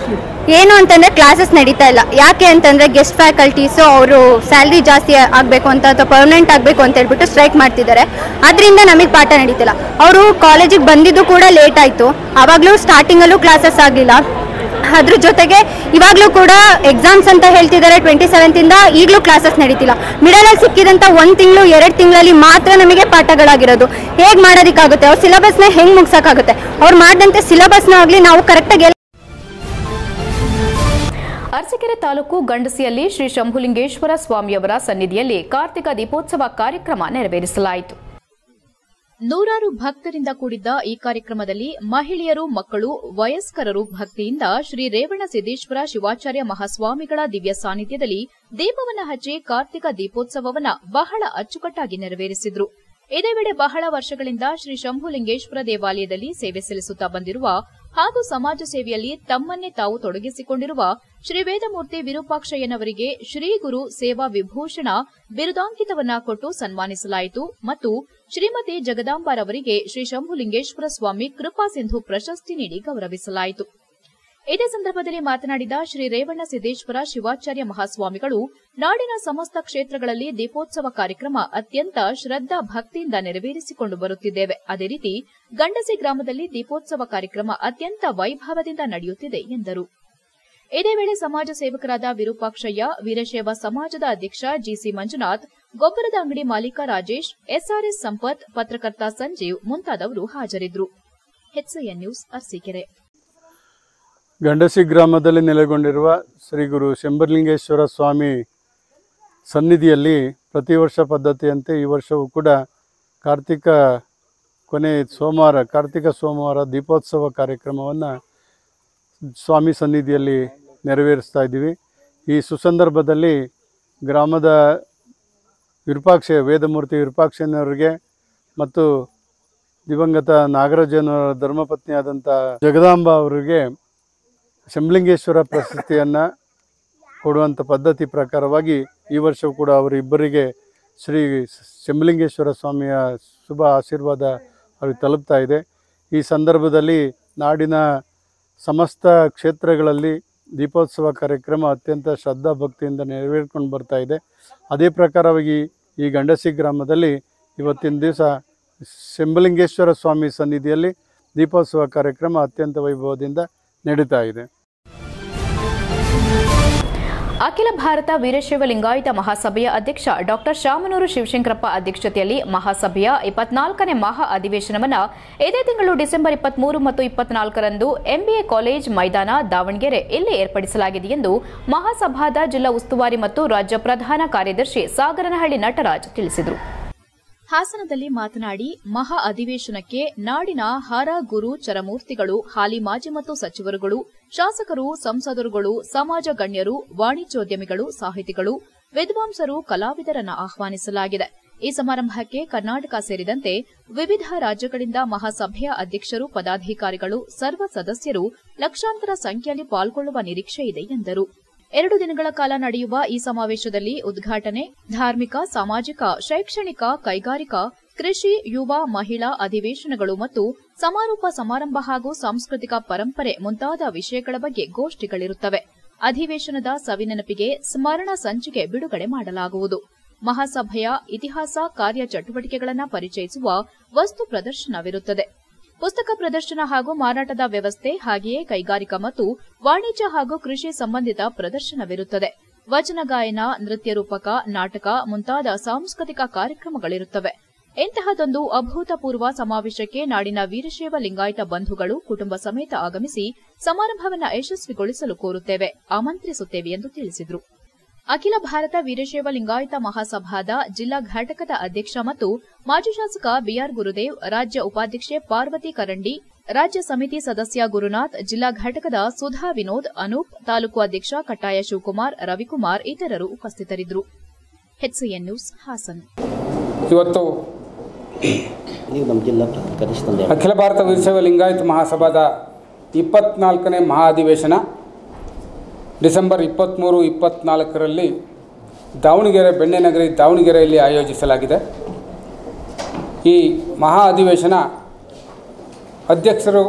Speaker 6: ಏನು ಅಂತಂದರೆ ಕ್ಲಾಸಸ್ ನಡೀತಾ ಇಲ್ಲ. ಯಾಕೆ ಅಂತಂದರೆ ಗೆಸ್ಟ್ ಫ್ಯಾಕಲ್ಟೀಸು ಅವರು ಸ್ಯಾಲ್ರಿ ಜಾಸ್ತಿ ಆಗಬೇಕು ಅಂತ ಅಥವಾ ಪರ್ಮನೆಂಟ್ ಆಗಬೇಕು ಅಂತ ಹೇಳ್ಬಿಟ್ಟು ಸ್ಟ್ರೈಕ್ ಮಾಡ್ತಿದ್ದಾರೆ. ಅದರಿಂದ ನಮಗೆ ಪಾಠ ನಡೀತಿಲ್ಲ. ಅವರು ಕಾಲೇಜಿಗೆ ಬಂದಿದ್ದು ಕೂಡ ಲೇಟ್ ಆಯಿತು. ಆವಾಗಲೂ ಸ್ಟಾರ್ಟಿಂಗಲ್ಲೂ ಕ್ಲಾಸಸ್ ಆಗಲಿಲ್ಲ. ಅದ್ರ ಜೊತೆಗೆ ಇವಾಗಲೂ ಕೂಡ ಎಕ್ಸಾಮ್ಸ್ ಅಂತ ಹೇಳ್ತಿದ್ದಾರೆ 27ರಿಂದ, ಈಗಲೂ ಕ್ಲಾಸಸ್ ನಡೀತಿಲ್ಲ. ಮಿಡಲಲ್ಲಿ ಸಿಕ್ಕಿದಂಥ 1 ತಿಂಗಳು 2 ತಿಂಗಳಲ್ಲಿ ಮಾತ್ರ ನಮಗೆ ಪಾಠಗಳಾಗಿರೋದು. ಹೇಗೆ ಮಾಡೋದಕ್ಕಾಗುತ್ತೆ? ಅವ್ರ ಸಿಲೆಬಸ್ನ ಹೆಂಗೆ ಮುಗಿಸೋಕ್ಕಾಗುತ್ತೆ? ಅವ್ರು ಮಾಡಿದಂತೆ ಸಿಲೆಬಸ್ನ ಆಗಲಿ ನಾವು ಕರೆಕ್ಟಾಗಿ.
Speaker 1: ಅರಸೀಕೆರೆ ತಾಲೂಕು ಗಂಡಸಿಯಲ್ಲಿ ಶ್ರೀ ಶಂಭುಲಿಂಗೇಶ್ವರ ಸ್ವಾಮಿಯವರ ಸನ್ನಿಧಿಯಲ್ಲಿ ಕಾರ್ತಿಕ ದೀಪೋತ್ಸವ ಕಾರ್ಯಕ್ರಮ ನೆರವೇರಿಸಲಾಯಿತು. ನೂರಾರು ಭಕ್ತರಿಂದ ಕೂಡಿದ್ದ ಈ ಕಾರ್ಯಕ್ರಮದಲ್ಲಿ ಮಹಿಳೆಯರು, ಮಕ್ಕಳು, ವಯಸ್ಕರರು ಭಕ್ತಿಯಿಂದ ಶ್ರೀ ರೇವಣಸಿದ್ದೇಶ್ವರ ಶಿವಾಚಾರ್ಯ ಮಹಾಸ್ವಾಮಿಗಳ ದಿವ್ಯ ಸಾನ್ನಿಧ್ಯದಲ್ಲಿ ದೀಪವನ್ನ ಹಚ್ಚಿ ಕಾರ್ತಿಕ ದೀಪೋತ್ಸವವನ್ನು ಬಹಳ ಅಚ್ಚುಕಟ್ಟಾಗಿ ನೆರವೇರಿಸಿದ್ರು. ಇದೇ ವೇಳೆ ಬಹಳ ವರ್ಷಗಳಿಂದ ಶ್ರೀ ಶಂಭುಲಿಂಗೇಶ್ವರ ದೇವಾಲಯದಲ್ಲಿ ಸೇವೆ ಸಲ್ಲಿಸುತ್ತಾ ಬಂದಿರುವ ಹಾಗೂ ಸಮಾಜ ಸೇವೆಯಲ್ಲಿ ತಮ್ಮನ್ನೇ ತಾವು ತೊಡಗಿಸಿಕೊಂಡಿರುವ ಶ್ರೀ ವೇದಮೂರ್ತಿ ವಿರೂಪಾಕ್ಷಯ್ಯನವರಿಗೆ ಶ್ರೀ ಗುರು ಸೇವಾ ವಿಭೂಷಣ ಬಿರುದಾಂಕಿತವನ್ನ ಕೊಟ್ಟು ಸನ್ಮಾನಿಸಲಾಯಿತು ಮತ್ತು ಶ್ರೀಮತಿ ಜಗದಾಂಬಾರವರಿಗೆ ಶ್ರೀ ಶಂಭುಲಿಂಗೇಶ್ವರ ಸ್ವಾಮಿ ಕೃಪಾ ಸಿಂಧು ಪ್ರಶಸ್ತಿ ನೀಡಿ ಗೌರವಿಸಲಾಯಿತು. ಇದೇ ಸಂದರ್ಭದಲ್ಲಿ ಮಾತನಾಡಿದ ಶ್ರೀ ರೇವಣಸಿದ್ದೇಶ್ವರ ಶಿವಾಚಾರ್ಯ ಮಹಾಸ್ವಾಮಿಗಳು, ನಾಡಿನ ಸಮಸ್ತ ಕ್ಷೇತ್ರಗಳಲ್ಲಿ ದೀಪೋತ್ಸವ ಕಾರ್ಯಕ್ರಮ ಅತ್ಯಂತ ಶ್ರದ್ಧಾ ಭಕ್ತಿಯಿಂದ ನೆರವೇರಿಸಿಕೊಂಡು ಬರುತ್ತಿದ್ದೇವೆ. ಅದೇ ರೀತಿ ಗಂಡಸಿ ಗ್ರಾಮದಲ್ಲಿ ದೀಪೋತ್ಸವ ಕಾರ್ಯಕ್ರಮ ಅತ್ಯಂತ ವೈಭವದಿಂದ ನಡೆಯುತ್ತಿದೆ ಎಂದರು. ಇದೇ ವೇಳೆ ಸಮಾಜ ಸೇವಕರಾದ ವಿರೂಪಾಕ್ಷಯ್ಯ, ವೀರಶೈವ ಸಮಾಜದ ಅಧ್ಯಕ್ಷ ಜಿಸಿ ಮಂಜುನಾಥ್, ಗೊಬ್ಬರದ ಅಂಗಡಿ ಮಾಲೀಕ ರಾಜೇಶ್, SRS ಸಂಪತ್, ಪತ್ರಕರ್ತ ಸಂಜೀವ್ ಮುಂತಾದವರು ಹಾಜರಿದ್ದರು. HCN news Arsikere.
Speaker 4: ಗಂಡಸಿ ಗ್ರಾಮದಲ್ಲಿ ನೆಲೆಗೊಂಡಿರುವ ಶ್ರೀ ಗುರು ಶಂಭುಲಿಂಗೇಶ್ವರ ಸ್ವಾಮಿ ಸನ್ನಿಧಿಯಲ್ಲಿ ಪ್ರತಿ ವರ್ಷ ಪದ್ಧತಿಯಂತೆ ಈ ವರ್ಷವೂ ಕೂಡ ಕಾರ್ತಿಕ ಸೋಮವಾರ ದೀಪೋತ್ಸವ ಕಾರ್ಯಕ್ರಮವನ್ನು ಸ್ವಾಮಿ ಸನ್ನಿಧಿಯಲ್ಲಿ ನೆರವೇರಿಸ್ತಾ ಇದ್ದೀವಿ. ಈ ಸುಸಂದರ್ಭದಲ್ಲಿ ಗ್ರಾಮದ ವೇದಮೂರ್ತಿ ವಿರೂಪಾಕ್ಷಯ್ಯನವರಿಗೆ ಮತ್ತು ದಿವಂಗತ ನಾಗರಾಜನವರ ಧರ್ಮಪತ್ನಿಯಾದಂಥ ಜಗದಾಂಬ ಅವರಿಗೆ ಶಂಭುಲಿಂಗೇಶ್ವರ ಪ್ರಶಸ್ತಿಯನ್ನು ಕೊಡುವಂಥ ಪದ್ಧತಿ ಪ್ರಕಾರವಾಗಿ ಈ ವರ್ಷವೂ ಕೂಡ ಅವರಿಬ್ಬರಿಗೆ ಶ್ರೀ ಶಂಭುಲಿಂಗೇಶ್ವರ ಸ್ವಾಮಿಯ ಶುಭ ಆಶೀರ್ವಾದ ಅವರಿಗೆ ತಲುಪ್ತಾ ಇದೆ. ಈ ಸಂದರ್ಭದಲ್ಲಿ ನಾಡಿನ ಸಮಸ್ತ ಕ್ಷೇತ್ರಗಳಲ್ಲಿ ದೀಪೋತ್ಸವ ಕಾರ್ಯಕ್ರಮ ಅತ್ಯಂತ ಶ್ರದ್ಧಾ ಭಕ್ತಿಯಿಂದ ನೆರವೇರಿಕೊಂಡು ಬರ್ತಾ ಇದೆ. ಅದೇ ಪ್ರಕಾರವಾಗಿ ಈ ಗಂಡಸಿ ಗ್ರಾಮದಲ್ಲಿ ಇವತ್ತಿನ ದಿವಸ ಶಂಭುಲಿಂಗೇಶ್ವರ ಸ್ವಾಮಿ ಸನ್ನಿಧಿಯಲ್ಲಿ ದೀಪೋತ್ಸವ ಕಾರ್ಯಕ್ರಮ ಅತ್ಯಂತ ವೈಭವದಿಂದ ನಡೀತಾ ಇದೆ.
Speaker 1: ಅಖಿಲ ಭಾರತ ವೀರಶೈವ ಲಿಂಗಾಯತ ಮಹಾಸಭೆಯ ಅಧ್ಯಕ್ಷ ಡಾ ಶಾಮನೂರು ಶಿವಶಂಕರಪ್ಪ ಅಧ್ಯಕ್ಷತೆಯಲ್ಲಿ ಮಹಾಸಭೆಯ 24ನೇ ಮಹಾ ಅಧಿವೇಶನವನ್ನು ಇದೇ ತಿಂಗಳು ಡಿಸೆಂಬರ್ 23 ಮತ್ತು 24ರಂದು MBA ಕಾಲೇಜ್ ಮೈದಾನ ದಾವಣಗೆರೆ ಇಲ್ಲಿ ಏರ್ಪಡಿಸಲಾಗಿದೆ ಎಂದು ಮಹಾಸಭಾದ ಜಿಲ್ಲಾ ಉಸ್ತುವಾರಿ ಮತ್ತು ರಾಜ್ಯ ಪ್ರಧಾನ ಕಾರ್ಯದರ್ಶಿ ಸಾಗರನಹಳ್ಳಿ ನಟರಾಜ್ ತಿಳಿಸಿದರು. ಹಾಸನದಲ್ಲಿ ಮಾತನಾಡಿ ಮಹಾ ಅಧಿವೇಶನಕ್ಕೆ ನಾಡಿನ ಹರ ಗುರು ಚರಮೂರ್ತಿಗಳು, ಹಾಲಿ ಮಾಜಿ ಮತ್ತು ಸಚಿವರುಗಳು, ಶಾಸಕರು, ಸಂಸದರುಗಳು, ಸಮಾಜ ಗಣ್ಯರು, ವಾಣಿಜ್ಯೋದ್ಯಮಿಗಳು, ಸಾಹಿತಿಗಳು, ವಿದ್ವಾಂಸರು, ಕಲಾವಿದರನ್ನು ಆಹ್ವಾನಿಸಲಾಗಿದೆ. ಈ ಸಮಾರಂಭಕ್ಕೆ ಕರ್ನಾಟಕ ಸೇರಿದಂತೆ ವಿವಿಧ ರಾಜ್ಯಗಳಿಂದ ಮಹಾಸಭೆಯ ಅಧ್ಯಕ್ಷರು, ಪದಾಧಿಕಾರಿಗಳು, ಸರ್ವ ಸದಸ್ಯರು ಲಕ್ಷಾಂತರ ಸಂಖ್ಯೆಯಲ್ಲಿ ಪಾಲ್ಗೊಳ್ಳುವ ನಿರೀಕ್ಷೆ ಇದೆ ಎಂದರು. 2 ದಿನಗಳ ಕಾಲ ನಡೆಯುವ ಈ ಸಮಾವೇಶದಲ್ಲಿ ಉದ್ಘಾಟನೆ, ಧಾರ್ಮಿಕ, ಸಾಮಾಜಿಕ, ಶೈಕ್ಷಣಿಕ, ಕೈಗಾರಿಕಾ, ಕೃಷಿ, ಯುವ, ಮಹಿಳಾ ಅಧಿವೇಶನಗಳು ಮತ್ತು ಸಮಾರೋಪ ಸಮಾರಂಭ ಹಾಗೂ ಸಾಂಸ್ಕೃತಿಕ ಪರಂಪರೆ ಮುಂತಾದ ವಿಷಯಗಳ ಬಗ್ಗೆ ಗೋಷ್ಠಿಗಳಿರುತ್ತವೆ. ಅಧಿವೇಶನದ ಸವಿನೆನಪಿಗೆ ಸ್ಮರಣ ಸಂಚಿಕೆ ಬಿಡುಗಡೆ ಮಾಡಲಾಗುವುದು. ಮಹಾಸಭೆಯ ಇತಿಹಾಸ, ಕಾರ್ಯಚಟುವಟಿಕೆಗಳನ್ನು ಪರಿಚಯಿಸುವ ವಸ್ತು ಪ್ರದರ್ಶನವಿರುತ್ತದೆ. ಪುಸ್ತಕ ಪ್ರದರ್ಶನ ಹಾಗೂ ಮಾರಾಟದ ವ್ಯವಸ್ಥೆ, ಹಾಗೆಯೇ ಕೈಗಾರಿಕಾ ಮತ್ತು ವಾಣಿಜ್ಯ ಹಾಗೂ ಕೃಷಿ ಸಂಬಂಧಿತ ಪ್ರದರ್ಶನವಿರುತ್ತದೆ. ವಚನ ಗಾಯನ, ನೃತ್ಯ ರೂಪಕ, ನಾಟಕ ಮುಂತಾದ ಸಾಂಸ್ಕೃತಿಕ ಕಾರ್ಯಕ್ರಮಗಳಿರುತ್ತವೆ. ಇಂತಹದೊಂದು ಅಭೂತಪೂರ್ವ ಸಮಾವೇಶಕ್ಕೆ ನಾಡಿನ ವೀರಶೈವ ಲಿಂಗಾಯತ ಬಂಧುಗಳು ಕುಟುಂಬ ಸಮೇತ ಆಗಮಿಸಿ ಸಮಾರಂಭವನ್ನು ಯಶಸ್ವಿಗೊಳಿಸಲು ಕೋರುತ್ತೇವೆ, ಆಮಂತ್ರಿಸುತ್ತೇವೆ ಎಂದು ತಿಳಿಸಿದರು. ಅಖಿಲ ಭಾರತ ವೀರಶೈವ ಲಿಂಗಾಯತ ಮಹಾಸಭಾದ ಜಿಲ್ಲಾ ಘಟಕದ ಅಧ್ಯಕ್ಷ ಮತ್ತು ಮಾಜಿ ಶಾಸಕ ಬಿಆರ್ ಗುರುದೇವ್, ರಾಜ್ಯ ಉಪಾಧ್ಯಕ್ಷೆ ಪಾರ್ವತಿ ಕರಂಡಿ, ರಾಜ್ಯ ಸಮಿತಿ ಸದಸ್ಯ ಗುರುನಾಥ್, ಜಿಲ್ಲಾ ಘಟಕದ ಸುಧಾ ವಿನೋದ್, ಅನೂಪ್, ತಾಲೂಕು ಅಧ್ಯಕ್ಷ ಕಟ್ಟಾಯ ಶಿವಕುಮಾರ್, ರವಿಕುಮಾರ್ ಇತರರು ಉಪಸ್ಥಿತರಿದ್ದರು. HCN news, Hassan.
Speaker 7: ಇವತ್ತು ಅಖಿಲ ಭಾರತ ವೀರಶೈವ ಲಿಂಗಾಯತ ಮಹಾಸಭಾದ 24ನೇ ಮಹಾ ಅಧಿವೇಶನ ಡಿಸೆಂಬರ್ 23, 24ರಲ್ಲಿ ದಾವಣಗೆರೆ, ಬೆಣ್ಣೆನಗರಿ ದಾವಣಗೆರೆಯಲ್ಲಿ ಆಯೋಜಿಸಲಾಗಿದೆ. ಈ ಮಹಾ ಅಧಿವೇಶನ ಅಧ್ಯಕ್ಷರು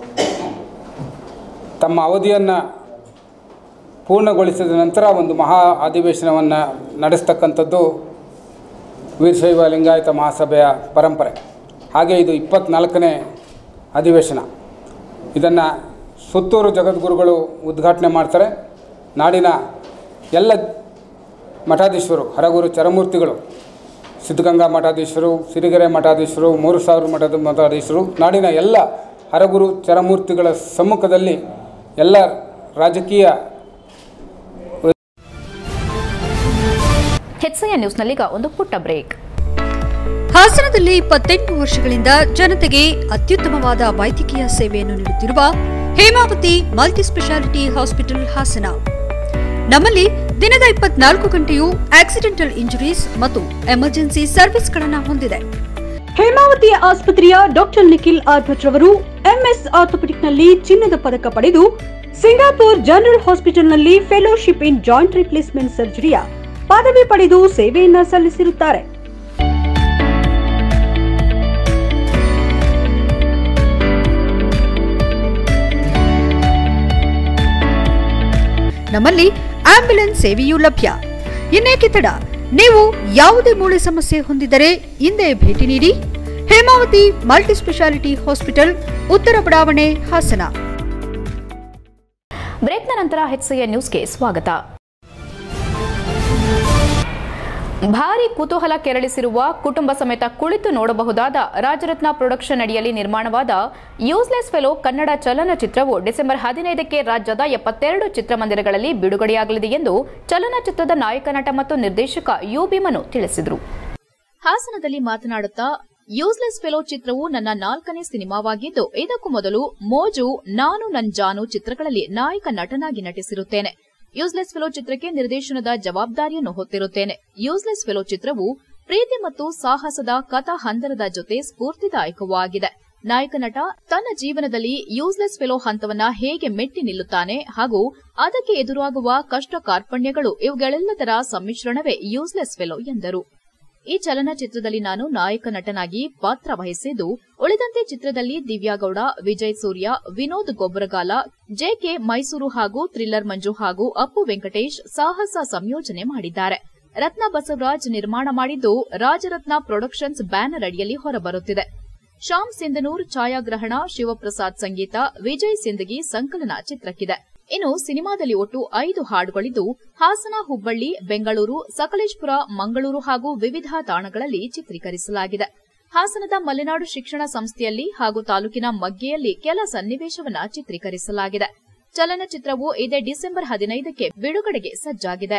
Speaker 7: ತಮ್ಮ ಅವಧಿಯನ್ನು ಪೂರ್ಣಗೊಳಿಸಿದ ನಂತರ ಒಂದು ಮಹಾ ಅಧಿವೇಶನವನ್ನು ನಡೆಸ್ತಕ್ಕಂಥದ್ದು ವೀರಶೈವ ಲಿಂಗಾಯತ ಮಹಾಸಭೆಯ ಪರಂಪರೆ. ಹಾಗೆ ಇದು 24ನೇ ಅಧಿವೇಶನ. ಇದನ್ನು ಸುತ್ತೂರು ಜಗದ್ಗುರುಗಳು ಉದ್ಘಾಟನೆ ಮಾಡ್ತಾರೆ. ನಾಡಿನ ಎಲ್ಲ ಮಠಾಧೀಶರು, ಹರಗುರು ಚರಮೂರ್ತಿಗಳು, ಸಿದ್ಧಗಂಗಾ ಮಠಾಧೀಶರು, ಸಿರಿಗೆರೆ ಮಠಾಧೀಶರು, 3000 ಮಠದ ಮಠಾಧೀಶರು, ನಾಡಿನ ಎಲ್ಲ ಹರಗುರು ಚರಮೂರ್ತಿಗಳ ಸಮ್ಮುಖದಲ್ಲಿ ಎಲ್ಲ ರಾಜಕೀಯ.
Speaker 1: HCN ನ್ಯೂಸ್ನಲ್ಲೀಗ ಒಂದು ಪುಟ್ಟ ಬ್ರೇಕ್.
Speaker 8: ಹಾಸನದಲ್ಲಿ 28 ವರ್ಷಗಳಿಂದ ಜನತೆಗೆ ಅತ್ಯುತ್ತಮವಾದ ವೈದ್ಯಕೀಯ ಸೇವೆಯನ್ನು ನೀಡುತ್ತಿರುವ Hemavathi multi speciality hospital Hassan. ನಮ್ಮಲ್ಲಿ ದಿನದ 24 ಗಂಟೆಯೂ ಆಕ್ಸಿಡೆಂಟಲ್ ಇಂಜುರೀಸ್ ಮತ್ತು ಎಮರ್ಜೆನ್ಸಿ ಸರ್ವಿಸ್ಗಳನ್ನು ಹೊಂದಿದೆ. ಹೇಮಾವತಿ ಆಸ್ಪತ್ರೆಯ ಡಾಕ್ಟರ್ ನಿಖಿಲ್ ಆರ್ ಭಟ್ ರವರು ಎಂಎಸ್ ಆರ್ಥೋಪೆಡಿಕ್ನಲ್ಲಿ ಚಿನ್ನದ ಪದಕ ಪಡೆದು ಸಿಂಗಾಪುರ್ ಜನರಲ್ ಹಾಸ್ಪಿಟಲ್ನಲ್ಲಿ ಫೆಲೋಶಿಪ್ ಇನ್ ಜಾಯಿಂಟ್ ರಿಪ್ಲೇಸ್ಮೆಂಟ್ ಸರ್ಜರಿಯ ಪದವಿ ಪಡೆದು ಸೇವೆಯನ್ನ ಸಲ್ಲಿಸಿರುತ್ತಾರೆ. ನಮ್ಮಲ್ಲಿ ಆಂಬ್ಯುಲೆನ್ಸ್ ಸೇವೆಯೂ ಲಭ್ಯ. ಇನ್ನೇಕೆ ತಡ? ನೀವು ಯಾವುದೇ ಮೂಳೆ ಸಮಸ್ಯೆ ಹೊಂದಿದರೆ ಹಿಂದೆ ಭೇಟಿ ನೀಡಿ. ಹೇಮಾವತಿ ಮಲ್ಟಿ ಸ್ಪೆಷಾಲಿಟಿ ಹಾಸ್ಪಿಟಲ್, ಉತ್ತರ ಬಡಾವಣೆ, ಹಾಸನ.
Speaker 1: ಬ್ರೇಕ್ನ ನಂತರ HCN ನ್ಯೂಸ್ಗೆ ಸ್ವಾಗತ. ಭಾರಿ ಕುತೂಹಲ ಕೆರಳಿಸಿರುವ, ಕುಟುಂಬ ಸಮೇತ ಕುಳಿತು ನೋಡಬಹುದಾದ ರಾಜರತ್ನ ಪ್ರೊಡಕ್ಷನ್ ಅಡಿಯಲ್ಲಿ ನಿರ್ಮಾಣವಾದ ಯೂಸ್ಲೆಸ್ ಫೆಲೋ ಕನ್ನಡ ಚಲನಚಿತ್ರವು ಡಿಸೆಂಬರ್ 15ಕ್ಕೆ ರಾಜ್ಯದ 72 ಚಿತ್ರಮಂದಿರಗಳಲ್ಲಿ ಬಿಡುಗಡೆಯಾಗಲಿದೆ ಎಂದು ಚಲನಚಿತ್ರದ ನಾಯಕ, ನಟ ಮತ್ತು ನಿರ್ದೇಶಕ ಯು ಭೀಮನು ತಿಳಿಸಿದರು. ಹಾಸನದಲ್ಲಿ ಮಾತನಾಡುತ್ತಾ, ಯೂಸ್ಲೆಸ್ ಫೆಲೋ ಚಿತ್ರವು ನನ್ನ 4ನೇ ಸಿನಿಮಾವಾಗಿದ್ದು, ಇದಕ್ಕೂ ಮೊದಲು ಮೋಜು, ನಾನು ನನ್ ಜಾನು ಚಿತ್ರಗಳಲ್ಲಿ ನಾಯಕ ನಟನಾಗಿ ನಟಿಸಿರುತ್ತೇನೆ. ಯೂಸ್ಲೆಸ್ ಫೆಲೋ ಚಿತ್ರಕ್ಕೆ ನಿರ್ದೇಶನದ ಜವಾಬ್ದಾರಿಯನ್ನು ಹೊತ್ತಿರುತ್ತೇನೆ. ಯೂಸ್ಲೆಸ್ ಫೆಲೋ ಚಿತ್ರವು ಪ್ರೀತಿ ಮತ್ತು ಸಾಹಸದ ಕಥಾ ಹಂದರದ ಜೊತೆ ಸ್ಫೂರ್ತಿದಾಯಕವೂ ಆಗಿದೆ. ನಾಯಕ ನಟ ತನ್ನ ಜೀವನದಲ್ಲಿ ಯೂಸ್ಲೆಸ್ ಫೆಲೋ ಹಂತವನ್ನ ಹೇಗೆ ಮೆಟ್ಟಿ ನಿಲ್ಲುತ್ತಾನೆ ಹಾಗೂ ಅದಕ್ಕೆ ಎದುರಾಗುವ ಕಷ್ಟ ಕಾರ್ಪಣ್ಯಗಳು, ಇವುಗಳೆಲ್ಲದರ ಸಮ್ಮಿಶ್ರಣವೇ ಯೂಸ್ಲೆಸ್ ಫೆಲೋ ಎಂದರು. ಈ ಚಲನಚಿತ್ರದಲ್ಲಿ ನಾನು ನಾಯಕ ನಟನಾಗಿ ಪಾತ್ರ ವಹಿಸಿದ್ದು, ಉಳಿದಂತೆ ಚಿತ್ರದಲ್ಲಿ ದಿವ್ಯಾಗೌಡ, ವಿಜಯ್ ಸೂರ್ಯ, ವಿನೋದ್ ಗೊಬ್ಬರಗಾಲ, ಜೆಕೆ ಮೈಸೂರು ಹಾಗೂ ಥ್ರಿಲ್ಲರ್ ಮಂಜು ಹಾಗೂ ಅಪ್ಪು ವೆಂಕಟೇಶ್ ಸಾಹಸ ಸಂಯೋಜನೆ ಮಾಡಿದ್ದಾರೆ. ರತ್ನ ಬಸವರಾಜ್ ನಿರ್ಮಾಣ ಮಾಡಿದ್ದು, ರಾಜರತ್ನ ಪ್ರೊಡಕ್ಷನ್ಸ್ ಬ್ಯಾನರ್ ಅಡಿಯಲ್ಲಿ ಹೊರಬರುತ್ತಿದೆ. ಶ್ಯಾಮ್ ಸಿಂಧನೂರ್ ಛಾಯಾಗ್ರಹಣ, ಶಿವಪ್ರಸಾದ್ ಸಂಗೀತ, ವಿಜಯ್ ಸಿಂದಗಿ ಸಂಕಲನ ಚಿತ್ರಕ್ಕಿದೆ. ಇನ್ನು ಸಿನಿಮಾದಲ್ಲಿ ಒಟ್ಟು 5 ಹಾಡುಗಳಿದ್ದು, ಹಾಸನ, ಹುಬ್ಬಳ್ಳಿ, ಬೆಂಗಳೂರು, ಸಕಲೇಶಪುರ, ಮಂಗಳೂರು ಹಾಗೂ ವಿವಿಧ ತಾಣಗಳಲ್ಲಿ ಚಿತ್ರೀಕರಿಸಲಾಗಿದೆ. ಹಾಸನದ ಮಲೆನಾಡು ಶಿಕ್ಷಣ ಸಂಸ್ಥೆಯಲ್ಲಿ ಹಾಗೂ ತಾಲೂಕಿನ ಮಗ್ಗೆಯಲ್ಲಿ ಕೆಲ ಸನ್ನಿವೇಶವನ್ನು ಚಿತ್ರೀಕರಿಸಲಾಗಿದೆ. ಚಲನಚಿತ್ರವು ಇದೇ ಡಿಸೆಂಬರ್ 15ಕ್ಕೆ ಬಿಡುಗಡೆಗೆ ಸಜ್ಜಾಗಿದೆ.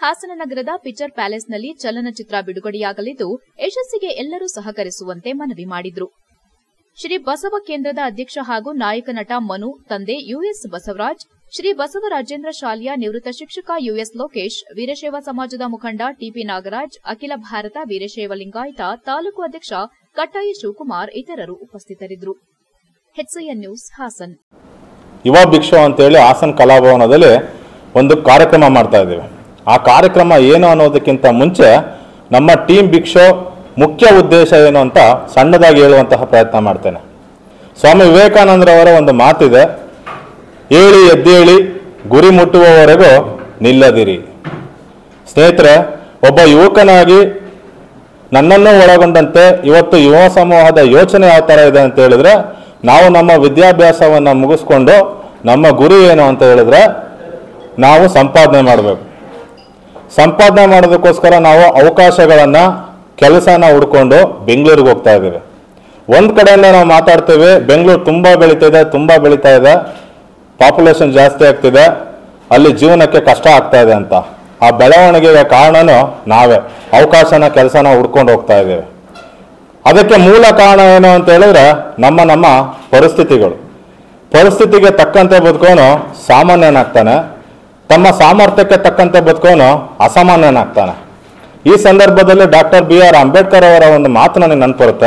Speaker 1: ಹಾಸನ ನಗರದ ಪಿಕ್ಚರ್ ಪ್ಯಾಲೇಸ್ನಲ್ಲಿ ಚಲನಚಿತ್ರ ಬಿಡುಗಡೆಯಾಗಲಿದ್ದು ಯಶಸ್ಸಿಗೆ ಎಲ್ಲರೂ ಸಹಕರಿಸುವಂತೆ ಮನವಿ ಮಾಡಿದ್ರು. ಶ್ರೀ ಬಸವ ಕೇಂದ್ರದ ಅಧ್ಯಕ್ಷ ಹಾಗೂ ನಾಯಕ ನಟ ಮನು, ತಂದೆ ಯುಎಸ್ ಬಸವರಾಜ್, ಶ್ರೀ ಬಸವರಾಜೇಂದ್ರ ಶಾಲೆಯ ನಿವೃತ್ತ ಶಿಕ್ಷಕ ಯುಎಸ್ ಲೋಕೇಶ್, ವೀರಶೈವ ಸಮಾಜದ ಮುಖಂಡ ಟಿಪಿ ನಾಗರಾಜ್, ಅಖಿಲ ಭಾರತ ವೀರಶೈವ ಲಿಂಗಾಯತ ತಾಲೂಕು ಅಧ್ಯಕ್ಷ ಕಟ್ಟಾಯಿ ಶಿವಕುಮಾರ್ ಇತರರು ಉಪಸ್ಥಿತರಿದ್ದರು. HCN news Hassan.
Speaker 9: ಯುವ ಭಿಕ್ಷು ಅಂತೇಳಿ ಹಾಸನ್ ಕಲಾಭವನದಲ್ಲಿ ಒಂದು ಕಾರ್ಯಕ್ರಮ ಮಾಡ್ತಾ ಇದ್ದೀವಿ. ಆ ಕಾರ್ಯಕ್ರಮ ಏನು ಅನ್ನೋದಕ್ಕಿಂತ ಮುಂಚೆ ನಮ್ಮ ಟೀಮ್ ಭಿಕ್ಷು ಮುಖ್ಯ ಉದ್ದೇಶ ಏನು ಅಂತ ಸಣ್ಣದಾಗಿ ಹೇಳುವಂತಹ ಪ್ರಯತ್ನ ಮಾಡ್ತೇನೆ. ಸ್ವಾಮಿ ವಿವೇಕಾನಂದರವರ ಒಂದು ಮಾತಿದೆ, ಏಳಿ ಎದ್ದೇಳಿ ಗುರಿ ಮುಟ್ಟುವವರೆಗೂ ನಿಲ್ಲದಿರಿ. ಸ್ನೇಹಿತರೆ, ಒಬ್ಬ ಯುವಕನಾಗಿ ನನ್ನನ್ನು ಒಳಗೊಂಡಂತೆ ಇವತ್ತು ಯುವ ಸಮೂಹದ ಯೋಚನೆ ಯಾವ ಥರ ಇದೆ ಅಂತ ಹೇಳಿದ್ರೆ, ನಾವು ನಮ್ಮ ವಿದ್ಯಾಭ್ಯಾಸವನ್ನು ಮುಗಿಸ್ಕೊಂಡು ನಮ್ಮ ಗುರಿ ಏನು ಅಂತ ಹೇಳಿದ್ರೆ ನಾವು ಸಂಪಾದನೆ ಮಾಡಬೇಕು. ಸಂಪಾದನೆ ಮಾಡೋದಕ್ಕೋಸ್ಕರ ನಾವು ಅವಕಾಶಗಳನ್ನು ಕೆಲಸನ ಹುಡ್ಕೊಂಡು ಬೆಂಗಳೂರಿಗೆ ಹೋಗ್ತಾ ಇದ್ದೀವಿ. ಒಂದು ಕಡೆಯಿಂದ ನಾವು ಮಾತಾಡ್ತೇವೆ, ಬೆಂಗಳೂರು ತುಂಬ ಬೆಳೀತಾ ಇದೆ, ಪಾಪ್ಯುಲೇಷನ್ ಜಾಸ್ತಿ ಆಗ್ತಿದೆ, ಅಲ್ಲಿ ಜೀವನಕ್ಕೆ ಕಷ್ಟ ಆಗ್ತಾ ಇದೆ ಅಂತ. ಆ ಬೆಳವಣಿಗೆಗೆ ಕಾರಣನೂ ನಾವೇ ಅವಕಾಶನ ಕೆಲಸನ ಹುಡ್ಕೊಂಡು ಹೋಗ್ತಾ ಇದ್ದೀವಿ. ಅದಕ್ಕೆ ಮೂಲ ಕಾರಣ ಏನು ಅಂತ ಹೇಳಿದ್ರೆ ನಮ್ಮ ಪರಿಸ್ಥಿತಿಗೆ ತಕ್ಕಂತೆ ಬದುಕೋನು ಸಾಮಾನ್ಯನಾಗ್ತಾನೆ, ತಮ್ಮ ಸಾಮರ್ಥ್ಯಕ್ಕೆ ತಕ್ಕಂತೆ ಬದುಕೋನು ಅಸಾಮಾನ್ಯನಾಗ್ತಾನೆ. ಈ ಸಂದರ್ಭದಲ್ಲಿ ಡಾಕ್ಟರ್ BR ಅಂಬೇಡ್ಕರ್ ಅವರ ಒಂದು ಮಾತು ನನಗೆ ನೆನಪುರುತ್ತೆ.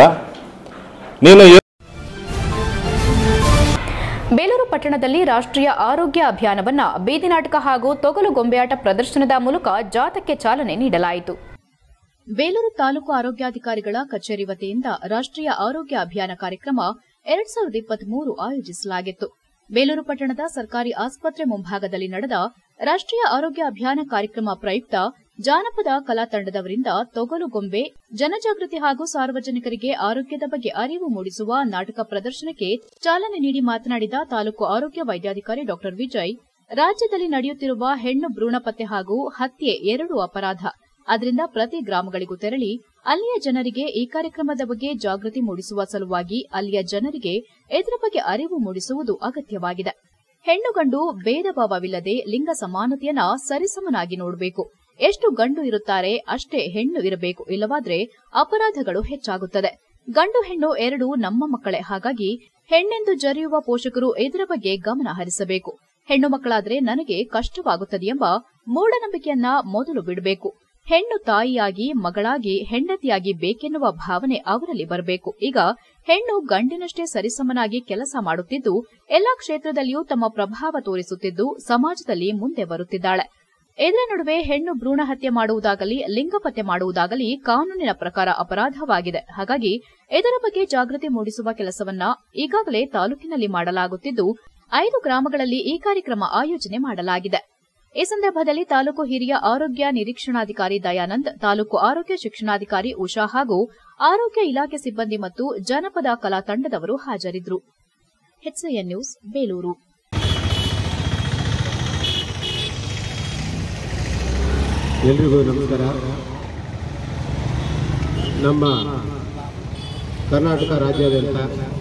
Speaker 1: ಬೇಲೂರು ಪಟ್ಟಣದಲ್ಲಿ ರಾಷ್ಟ್ರೀಯ ಆರೋಗ್ಯ ಅಭಿಯಾನವನ್ನ ಬೀದಿ ನಾಟಕ ಹಾಗೂ ತೊಗಲು ಗೊಂಬೆಯಾಟ ಪ್ರದರ್ಶನದ ಮೂಲಕ ಜಾಥಾಕ್ಕೆ ಚಾಲನೆ ನೀಡಲಾಯಿತು. ಬೇಲೂರು ತಾಲೂಕು ಆರೋಗ್ಯಾಧಿಕಾರಿಗಳ ಕಚೇರಿ ವತಿಯಿಂದ ರಾಷ್ಟ್ರೀಯ ಆರೋಗ್ಯ ಅಭಿಯಾನ ಕಾರ್ಯಕ್ರಮ 2023 ಆಯೋಜಿಸಲಾಗಿತ್ತು. ಬೇಲೂರು ಪಟ್ಟಣದ ಸರ್ಕಾರಿ ಆಸ್ಪತ್ರೆ ಮುಂಭಾಗದಲ್ಲಿ ನಡೆದ ರಾಷ್ಟ್ರೀಯ ಆರೋಗ್ಯ ಅಭಿಯಾನ ಕಾರ್ಯಕ್ರಮ ಪ್ರಯುಕ್ತ ಜಾನಪದ ಕಲಾ ತಂಡದವರಿಂದ ತೊಗಲು ಗೊಂಬೆ, ಜನಜಾಗೃತಿ ಹಾಗೂ ಸಾರ್ವಜನಿಕರಿಗೆ ಆರೋಗ್ಯದ ಬಗ್ಗೆ ಅರಿವು ಮೂಡಿಸುವ ನಾಟಕ ಪ್ರದರ್ಶನಕ್ಕೆ ಚಾಲನೆ ನೀಡಿ ಮಾತನಾಡಿದ ತಾಲೂಕು ಆರೋಗ್ಯ ವೈದ್ಯಾಧಿಕಾರಿ ಡಾ ವಿಜಯ್, ರಾಜ್ಯದಲ್ಲಿ ನಡೆಯುತ್ತಿರುವ ಹೆಣ್ಣು ಭ್ರೂಣ ಪತ್ತೆ ಹಾಗೂ ಹತ್ಯೆ 2 ಅಪರಾಧ. ಅದರಿಂದ ಪ್ರತಿ ಗ್ರಾಮಗಳಿಗೂ ತೆರಳಿ ಅಲ್ಲಿಯ ಜನರಿಗೆ ಈ ಕಾರ್ಯಕ್ರಮದ ಬಗ್ಗೆ ಜಾಗೃತಿ ಮೂಡಿಸುವ ಸಲುವಾಗಿ ಅಲ್ಲಿಯ ಜನರಿಗೆ ಇದರ ಬಗ್ಗೆ ಅರಿವು ಮೂಡಿಸುವುದು ಅಗತ್ಯವಾಗಿದೆ. ಹೆಣ್ಣು ಗಂಡು ಭೇದ ಭಾವವಿಲ್ಲದೆ ಲಿಂಗ ಸಮಾನತೆಯನ್ನ ಸರಿಸಮನಾಗಿ ನೋಡಬೇಕು. ಎಷ್ಟು ಗಂಡು ಇರುತ್ತಾರೆ ಅಷ್ಟೇ ಹೆಣ್ಣು ಇರಬೇಕು, ಇಲ್ಲವಾದ್ರೆ ಅಪರಾಧಗಳು ಹೆಚ್ಚಾಗುತ್ತದೆ. ಗಂಡು ಹೆಣ್ಣು 2 ನಮ್ಮ ಮಕ್ಕಳೇ. ಹಾಗಾಗಿ ಹೆಣ್ಣೆಂದು ಜರಿಯುವ ಪೋಷಕರು ಇದರ ಬಗ್ಗೆ ಗಮನ ಹರಿಸಬೇಕು. ಹೆಣ್ಣು ಮಕ್ಕಳಾದ್ರೆ ನನಗೆ ಕಷ್ಟವಾಗುತ್ತದೆ ಎಂಬ ಮೂಢನಂಬಿಕೆಯನ್ನ ಮೊದಲು ಬಿಡಬೇಕು. ಹೆಣ್ಣು ತಾಯಿಯಾಗಿ, ಮಗಳಾಗಿ, ಹೆಂಡತಿಯಾಗಿ ಬೇಕೆನ್ನುವ ಭಾವನೆ ಅವರಲ್ಲಿ ಬರಬೇಕು. ಈಗ ಹೆಣ್ಣು ಗಂಡಿನಷ್ಟೇ ಸರಿಸಮನಾಗಿ ಕೆಲಸ ಮಾಡುತ್ತಿದ್ದು, ಎಲ್ಲಾ ಕ್ಷೇತ್ರದಲ್ಲಿಯೂ ತಮ್ಮ ಪ್ರಭಾವ ತೋರಿಸುತ್ತಿದ್ದು, ಸಮಾಜದಲ್ಲಿ ಮುಂದೆ ಬರುತ್ತಿದ್ದಾಳೆ. ಇದರ ನಡುವೆ ಹೆಣ್ಣು ಭ್ರೂಣ ಹತ್ಯೆ ಮಾಡುವುದಾಗಲಿ, ಲಿಂಗಪತ್ತೆ ಮಾಡುವುದಾಗಲಿ ಕಾನೂನಿನ ಪ್ರಕಾರ ಅಪರಾಧವಾಗಿದೆ. ಹಾಗಾಗಿ ಇದರ ಬಗ್ಗೆ ಜಾಗೃತಿ ಮೂಡಿಸುವ ಕೆಲಸವನ್ನ ಈಗಾಗಲೇ ತಾಲೂಕಿನಲ್ಲಿ ಮಾಡಲಾಗುತ್ತಿದ್ದು, 5 ಗ್ರಾಮಗಳಲ್ಲಿ ಈ ಕಾರ್ಯಕ್ರಮ ಆಯೋಜನೆ ಮಾಡಲಾಗಿದೆ. ಈ ಸಂದರ್ಭದಲ್ಲಿ ತಾಲೂಕು ಹಿರಿಯ ಆರೋಗ್ಯ ನಿರೀಕ್ಷಣಾಧಿಕಾರಿ ದಯಾನಂದ್, ತಾಲೂಕು ಆರೋಗ್ಯ ಶಿಕ್ಷಣಾಧಿಕಾರಿ ಉಷಾ ಹಾಗೂ ಆರೋಗ್ಯ ಇಲಾಖೆ ಸಿಬ್ಬಂದಿ ಮತ್ತು ಜನಪದ ಕಲಾ ತಂಡದವರು ಹಾಜರಿದ್ದರು. HCN news Belur.
Speaker 10: ಎಲ್ರಿಗೂ ನಮಸ್ಕಾರ. ನಮ್ಮ ಕರ್ನಾಟಕ ರಾಜ್ಯಾದ್ಯಂತ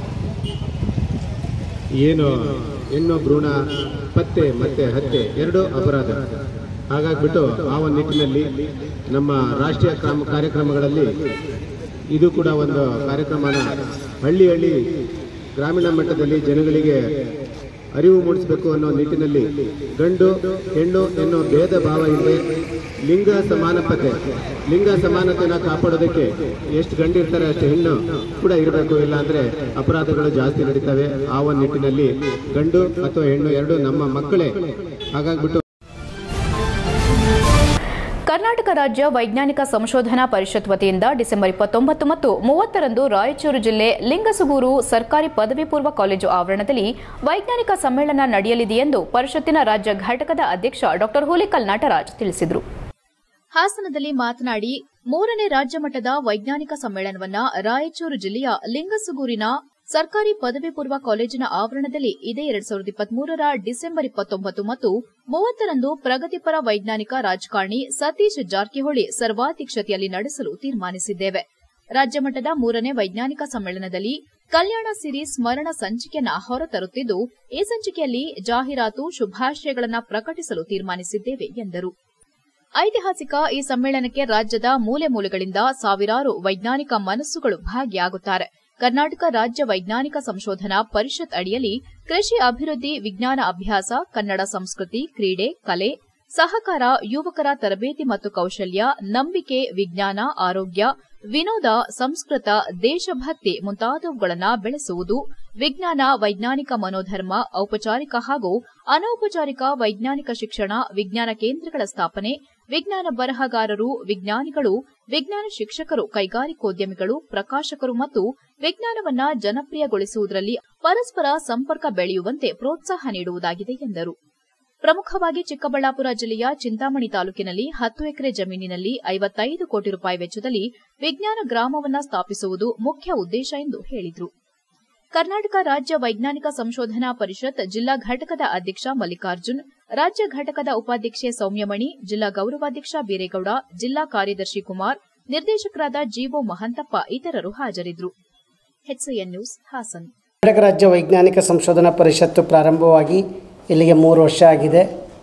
Speaker 10: ಏನು ಹೆಣ್ಣು ಭ್ರೂಣ ಪತ್ತೆ ಮತ್ತೆ ಹತ್ಯೆ 2 ಅಪರಾಧ ಹಾಗಾಗ್ಬಿಟ್ಟು ಆ ಒಂದು ನಿಟ್ಟಿನಲ್ಲಿ ನಮ್ಮ ರಾಷ್ಟ್ರೀಯ ಕಾರ್ಯಕ್ರಮಗಳಲ್ಲಿ ಇದು ಕೂಡ ಒಂದು ಕಾರ್ಯಕ್ರಮನ ಹಳ್ಳಿ ಗ್ರಾಮೀಣ ಮಟ್ಟದಲ್ಲಿ ಜನಗಳಿಗೆ ಅರಿವು ಮೂಡಿಸಬೇಕು ಅನ್ನೋ ನಿಟ್ಟಿನಲ್ಲಿ ಗಂಡು ಹೆಣ್ಣು ಎನ್ನೋ ಭೇದ ಭಾವ ಇಲ್ಲದೆ ಲಿಂಗ ಸಮಾನತೆನ ಕಾಪಾಡೋದಕ್ಕೆ ಎಷ್ಟು ಗಂಡಿರ್ತಾರೆ ಅಷ್ಟು ಹೆಣ್ಣು ಕೂಡ ಇರಬೇಕು. ಇಲ್ಲ ಅಂದ್ರೆ ಅಪರಾಧಗಳು ಜಾಸ್ತಿ ನಡೀತವೆ. ಆ ಒಂದು ನಿಟ್ಟಿನಲ್ಲಿ ಗಂಡು ಅಥವಾ ಹೆಣ್ಣು 2 ನಮ್ಮ ಮಕ್ಕಳೇ. ಹಾಗಾಗ್ಬಿಟ್ಟು
Speaker 1: ಕರ್ನಾಟಕ ರಾಜ್ಯ ವೈಜ್ಞಾನಿಕ ಸಂಶೋಧನಾ ಪರಿಷತ್ ವತಿಯಿಂದ ಡಿಸೆಂಬರ್ 29 ಮತ್ತು 30ರಂದು ರಾಯಚೂರು ಜಿಲ್ಲೆ ಲಿಂಗಸುಗೂರು ಸರ್ಕಾರಿ ಪದವಿ ಪೂರ್ವ ಕಾಲೇಜು ಆವರಣದಲ್ಲಿ ವೈಜ್ಞಾನಿಕ ಸಮ್ಮೇಳನ ನಡೆಯಲಿದೆ ಎಂದು ಪರಿಷತ್ತಿನ ರಾಜ್ಯ ಘಟಕದ ಅಧ್ಯಕ್ಷ ಡಾ ಹುಲಿಕಲ್ ನಟರಾಜ್ ತಿಳಿಸಿದರು. ಹಾಸನದಲ್ಲಿ ಮಾತನಾಡಿ 3ನೇ ರಾಜ್ಯ ಮಟ್ಟದ ವೈಜ್ಞಾನಿಕ ಸಮ್ಮೇಳನವನ್ನು ರಾಯಚೂರು ಜಿಲ್ಲೆಯ ಲಿಂಗಸುಗೂರಿನ ಸರ್ಕಾರಿ ಪದವಿ ಪೂರ್ವ ಕಾಲೇಜಿನ ಆವರಣದಲ್ಲಿ ಇದೇ 2023ರ ಡಿಸೆಂಬರ್ 29 ಮತ್ತು 30ರಂದು ಪ್ರಗತಿಪರ ವೈಜ್ಞಾನಿಕ ರಾಜಕಾರಣಿ ಸತೀಶ್ ಜಾರಕಿಹೊಳಿ ಸರ್ವಾಧ್ಯಕ್ಷತೆಯಲ್ಲಿ ನಡೆಸಲು ತೀರ್ಮಾನಿಸಿದ್ದೇವೆ. ರಾಜ್ಯ ಮಟ್ಟದ 3ನೇ ವೈಜ್ಞಾನಿಕ ಸಮ್ಮೇಳನದಲ್ಲಿ ಕಲ್ಯಾಣ ಸಿರಿ ಸ್ಮರಣ ಸಂಚಿಕೆಯನ್ನು ಹೊರತರುತ್ತಿದ್ದು, ಈ ಸಂಚಿಕೆಯಲ್ಲಿ ಜಾಹೀರಾತು, ಶುಭಾಶಯಗಳನ್ನು ಪ್ರಕಟಿಸಲು ತೀರ್ಮಾನಿಸಿದ್ದೇವೆ ಎಂದರು. ಐತಿಹಾಸಿಕ ಈ ಸಮ್ಮೇಳನಕ್ಕೆ ರಾಜ್ಯದ ಮೂಲೆ ಮೂಲೆಗಳಿಂದ ಸಾವಿರಾರು ವೈಜ್ಞಾನಿಕ ಮನಸ್ಸುಗಳು ಭಾಗಿಯಾಗುತ್ತಾರೆ. ಕರ್ನಾಟಕ ರಾಜ್ಯ ವೈಜ್ಞಾನಿಕ ಸಂಶೋಧನಾ ಪರಿಷತ್ ಅಡಿಯಲ್ಲಿ ಕೃಷಿ ಅಭಿವೃದ್ಧಿ, ವಿಜ್ಞಾನ ಅಭ್ಯಾಸ, ಕನ್ನಡ ಸಂಸ್ಕೃತಿ, ಕ್ರೀಡೆ, ಕಲೆ, ಸಹಕಾರ, ಯುವಕರ ತರಬೇತಿ ಮತ್ತು ಕೌಶಲ್ಯ, ನಂಬಿಕೆ, ವಿಜ್ಞಾನ, ಆರೋಗ್ಯ, ವಿನೋದ, ಸಂಸ್ಕೃತ, ದೇಶಭಕ್ತಿ ಮುಂತಾದವುಗಳನ್ನು ಬೆಳೆಸುವುದು, ವಿಜ್ಞಾನ, ವೈಜ್ಞಾನಿಕ ಮನೋಧರ್ಮ, ಔಪಚಾರಿಕ ಹಾಗೂ ಅನೌಪಚಾರಿಕ ವೈಜ್ಞಾನಿಕ ಶಿಕ್ಷಣ, ವಿಜ್ಞಾನ ಕೇಂದ್ರಗಳ ಸ್ಥಾಪನೆ, ವಿಜ್ಞಾನ ಬರಹಗಾರರು, ವಿಜ್ಞಾನಿಗಳು, ವಿಜ್ಞಾನ ಶಿಕ್ಷಕರು, ಕೈಗಾರಿಕೋದ್ಯಮಿಗಳು, ಪ್ರಕಾಶಕರು ಮತ್ತು ವಿಜ್ಞಾನವನ್ನ ಜನಪ್ರಿಯಗೊಳಿಸುವುದರಲ್ಲಿ ಪರಸ್ಪರ ಸಂಪರ್ಕ ಬೆಳೆಯುವಂತೆ ಪ್ರೋತ್ಸಾಹ ನೀಡುವುದಾಗಿದೆ ಎಂದರು. ಪ್ರಮುಖವಾಗಿ ಚಿಕ್ಕಬಳ್ಳಾಪುರ ಜಿಲ್ಲೆಯ ಚಿಂತಾಮಣಿ ತಾಲೂಕಿನಲ್ಲಿ 10 ಎಕರೆ ಜಮೀನಿನಲ್ಲಿ 55 ಕೋಟಿ ರೂಪಾಯಿ ವೆಚ್ಚದಲ್ಲಿ ವಿಜ್ಞಾನ ಗ್ರಾಮವನ್ನು ಸ್ಥಾಪಿಸುವುದು ಮುಖ್ಯ ಉದ್ದೇಶ ಎಂದು ಹೇಳಿದರು. ಕರ್ನಾಟಕ ರಾಜ್ಯ ವೈಜ್ಞಾನಿಕ ಸಂಶೋಧನಾ ಪರಿಷತ್ ಜಿಲ್ಲಾ ಘಟಕದ ಅಧ್ಯಕ್ಷ ಮಲ್ಲಿಕಾರ್ಜುನ್, ರಾಜ್ಯ ಘಟಕದ ಉಪಾಧ್ಯಕ್ಷೆ ಸೌಮ್ಯಮಣಿ, ಜಿಲ್ಲಾ ಗೌರವಾಧ್ಯಕ್ಷ ಬೀರೇಗೌಡ, ಜಿಲ್ಲಾ ಕಾರ್ಯದರ್ಶಿ ಕುಮಾರ್, ನಿರ್ದೇಶಕರಾದ ಜಿಒ ಮಹಂತಪ್ಪ ಇತರರು ಹಾಜರಿದ್ದರು. HCN news, Haasan.
Speaker 11: ಕರ್ನಾಟಕ ರಾಜ್ಯ ವೈಜ್ಞಾನಿಕ ಸಂಶೋಧನಾ ಪರಿಷತ್ತು ಪ್ರಾರಂಭವಾಗಿ ಇಲ್ಲಿಗೆ 3 ವರ್ಷ ಆಗಿದೆ.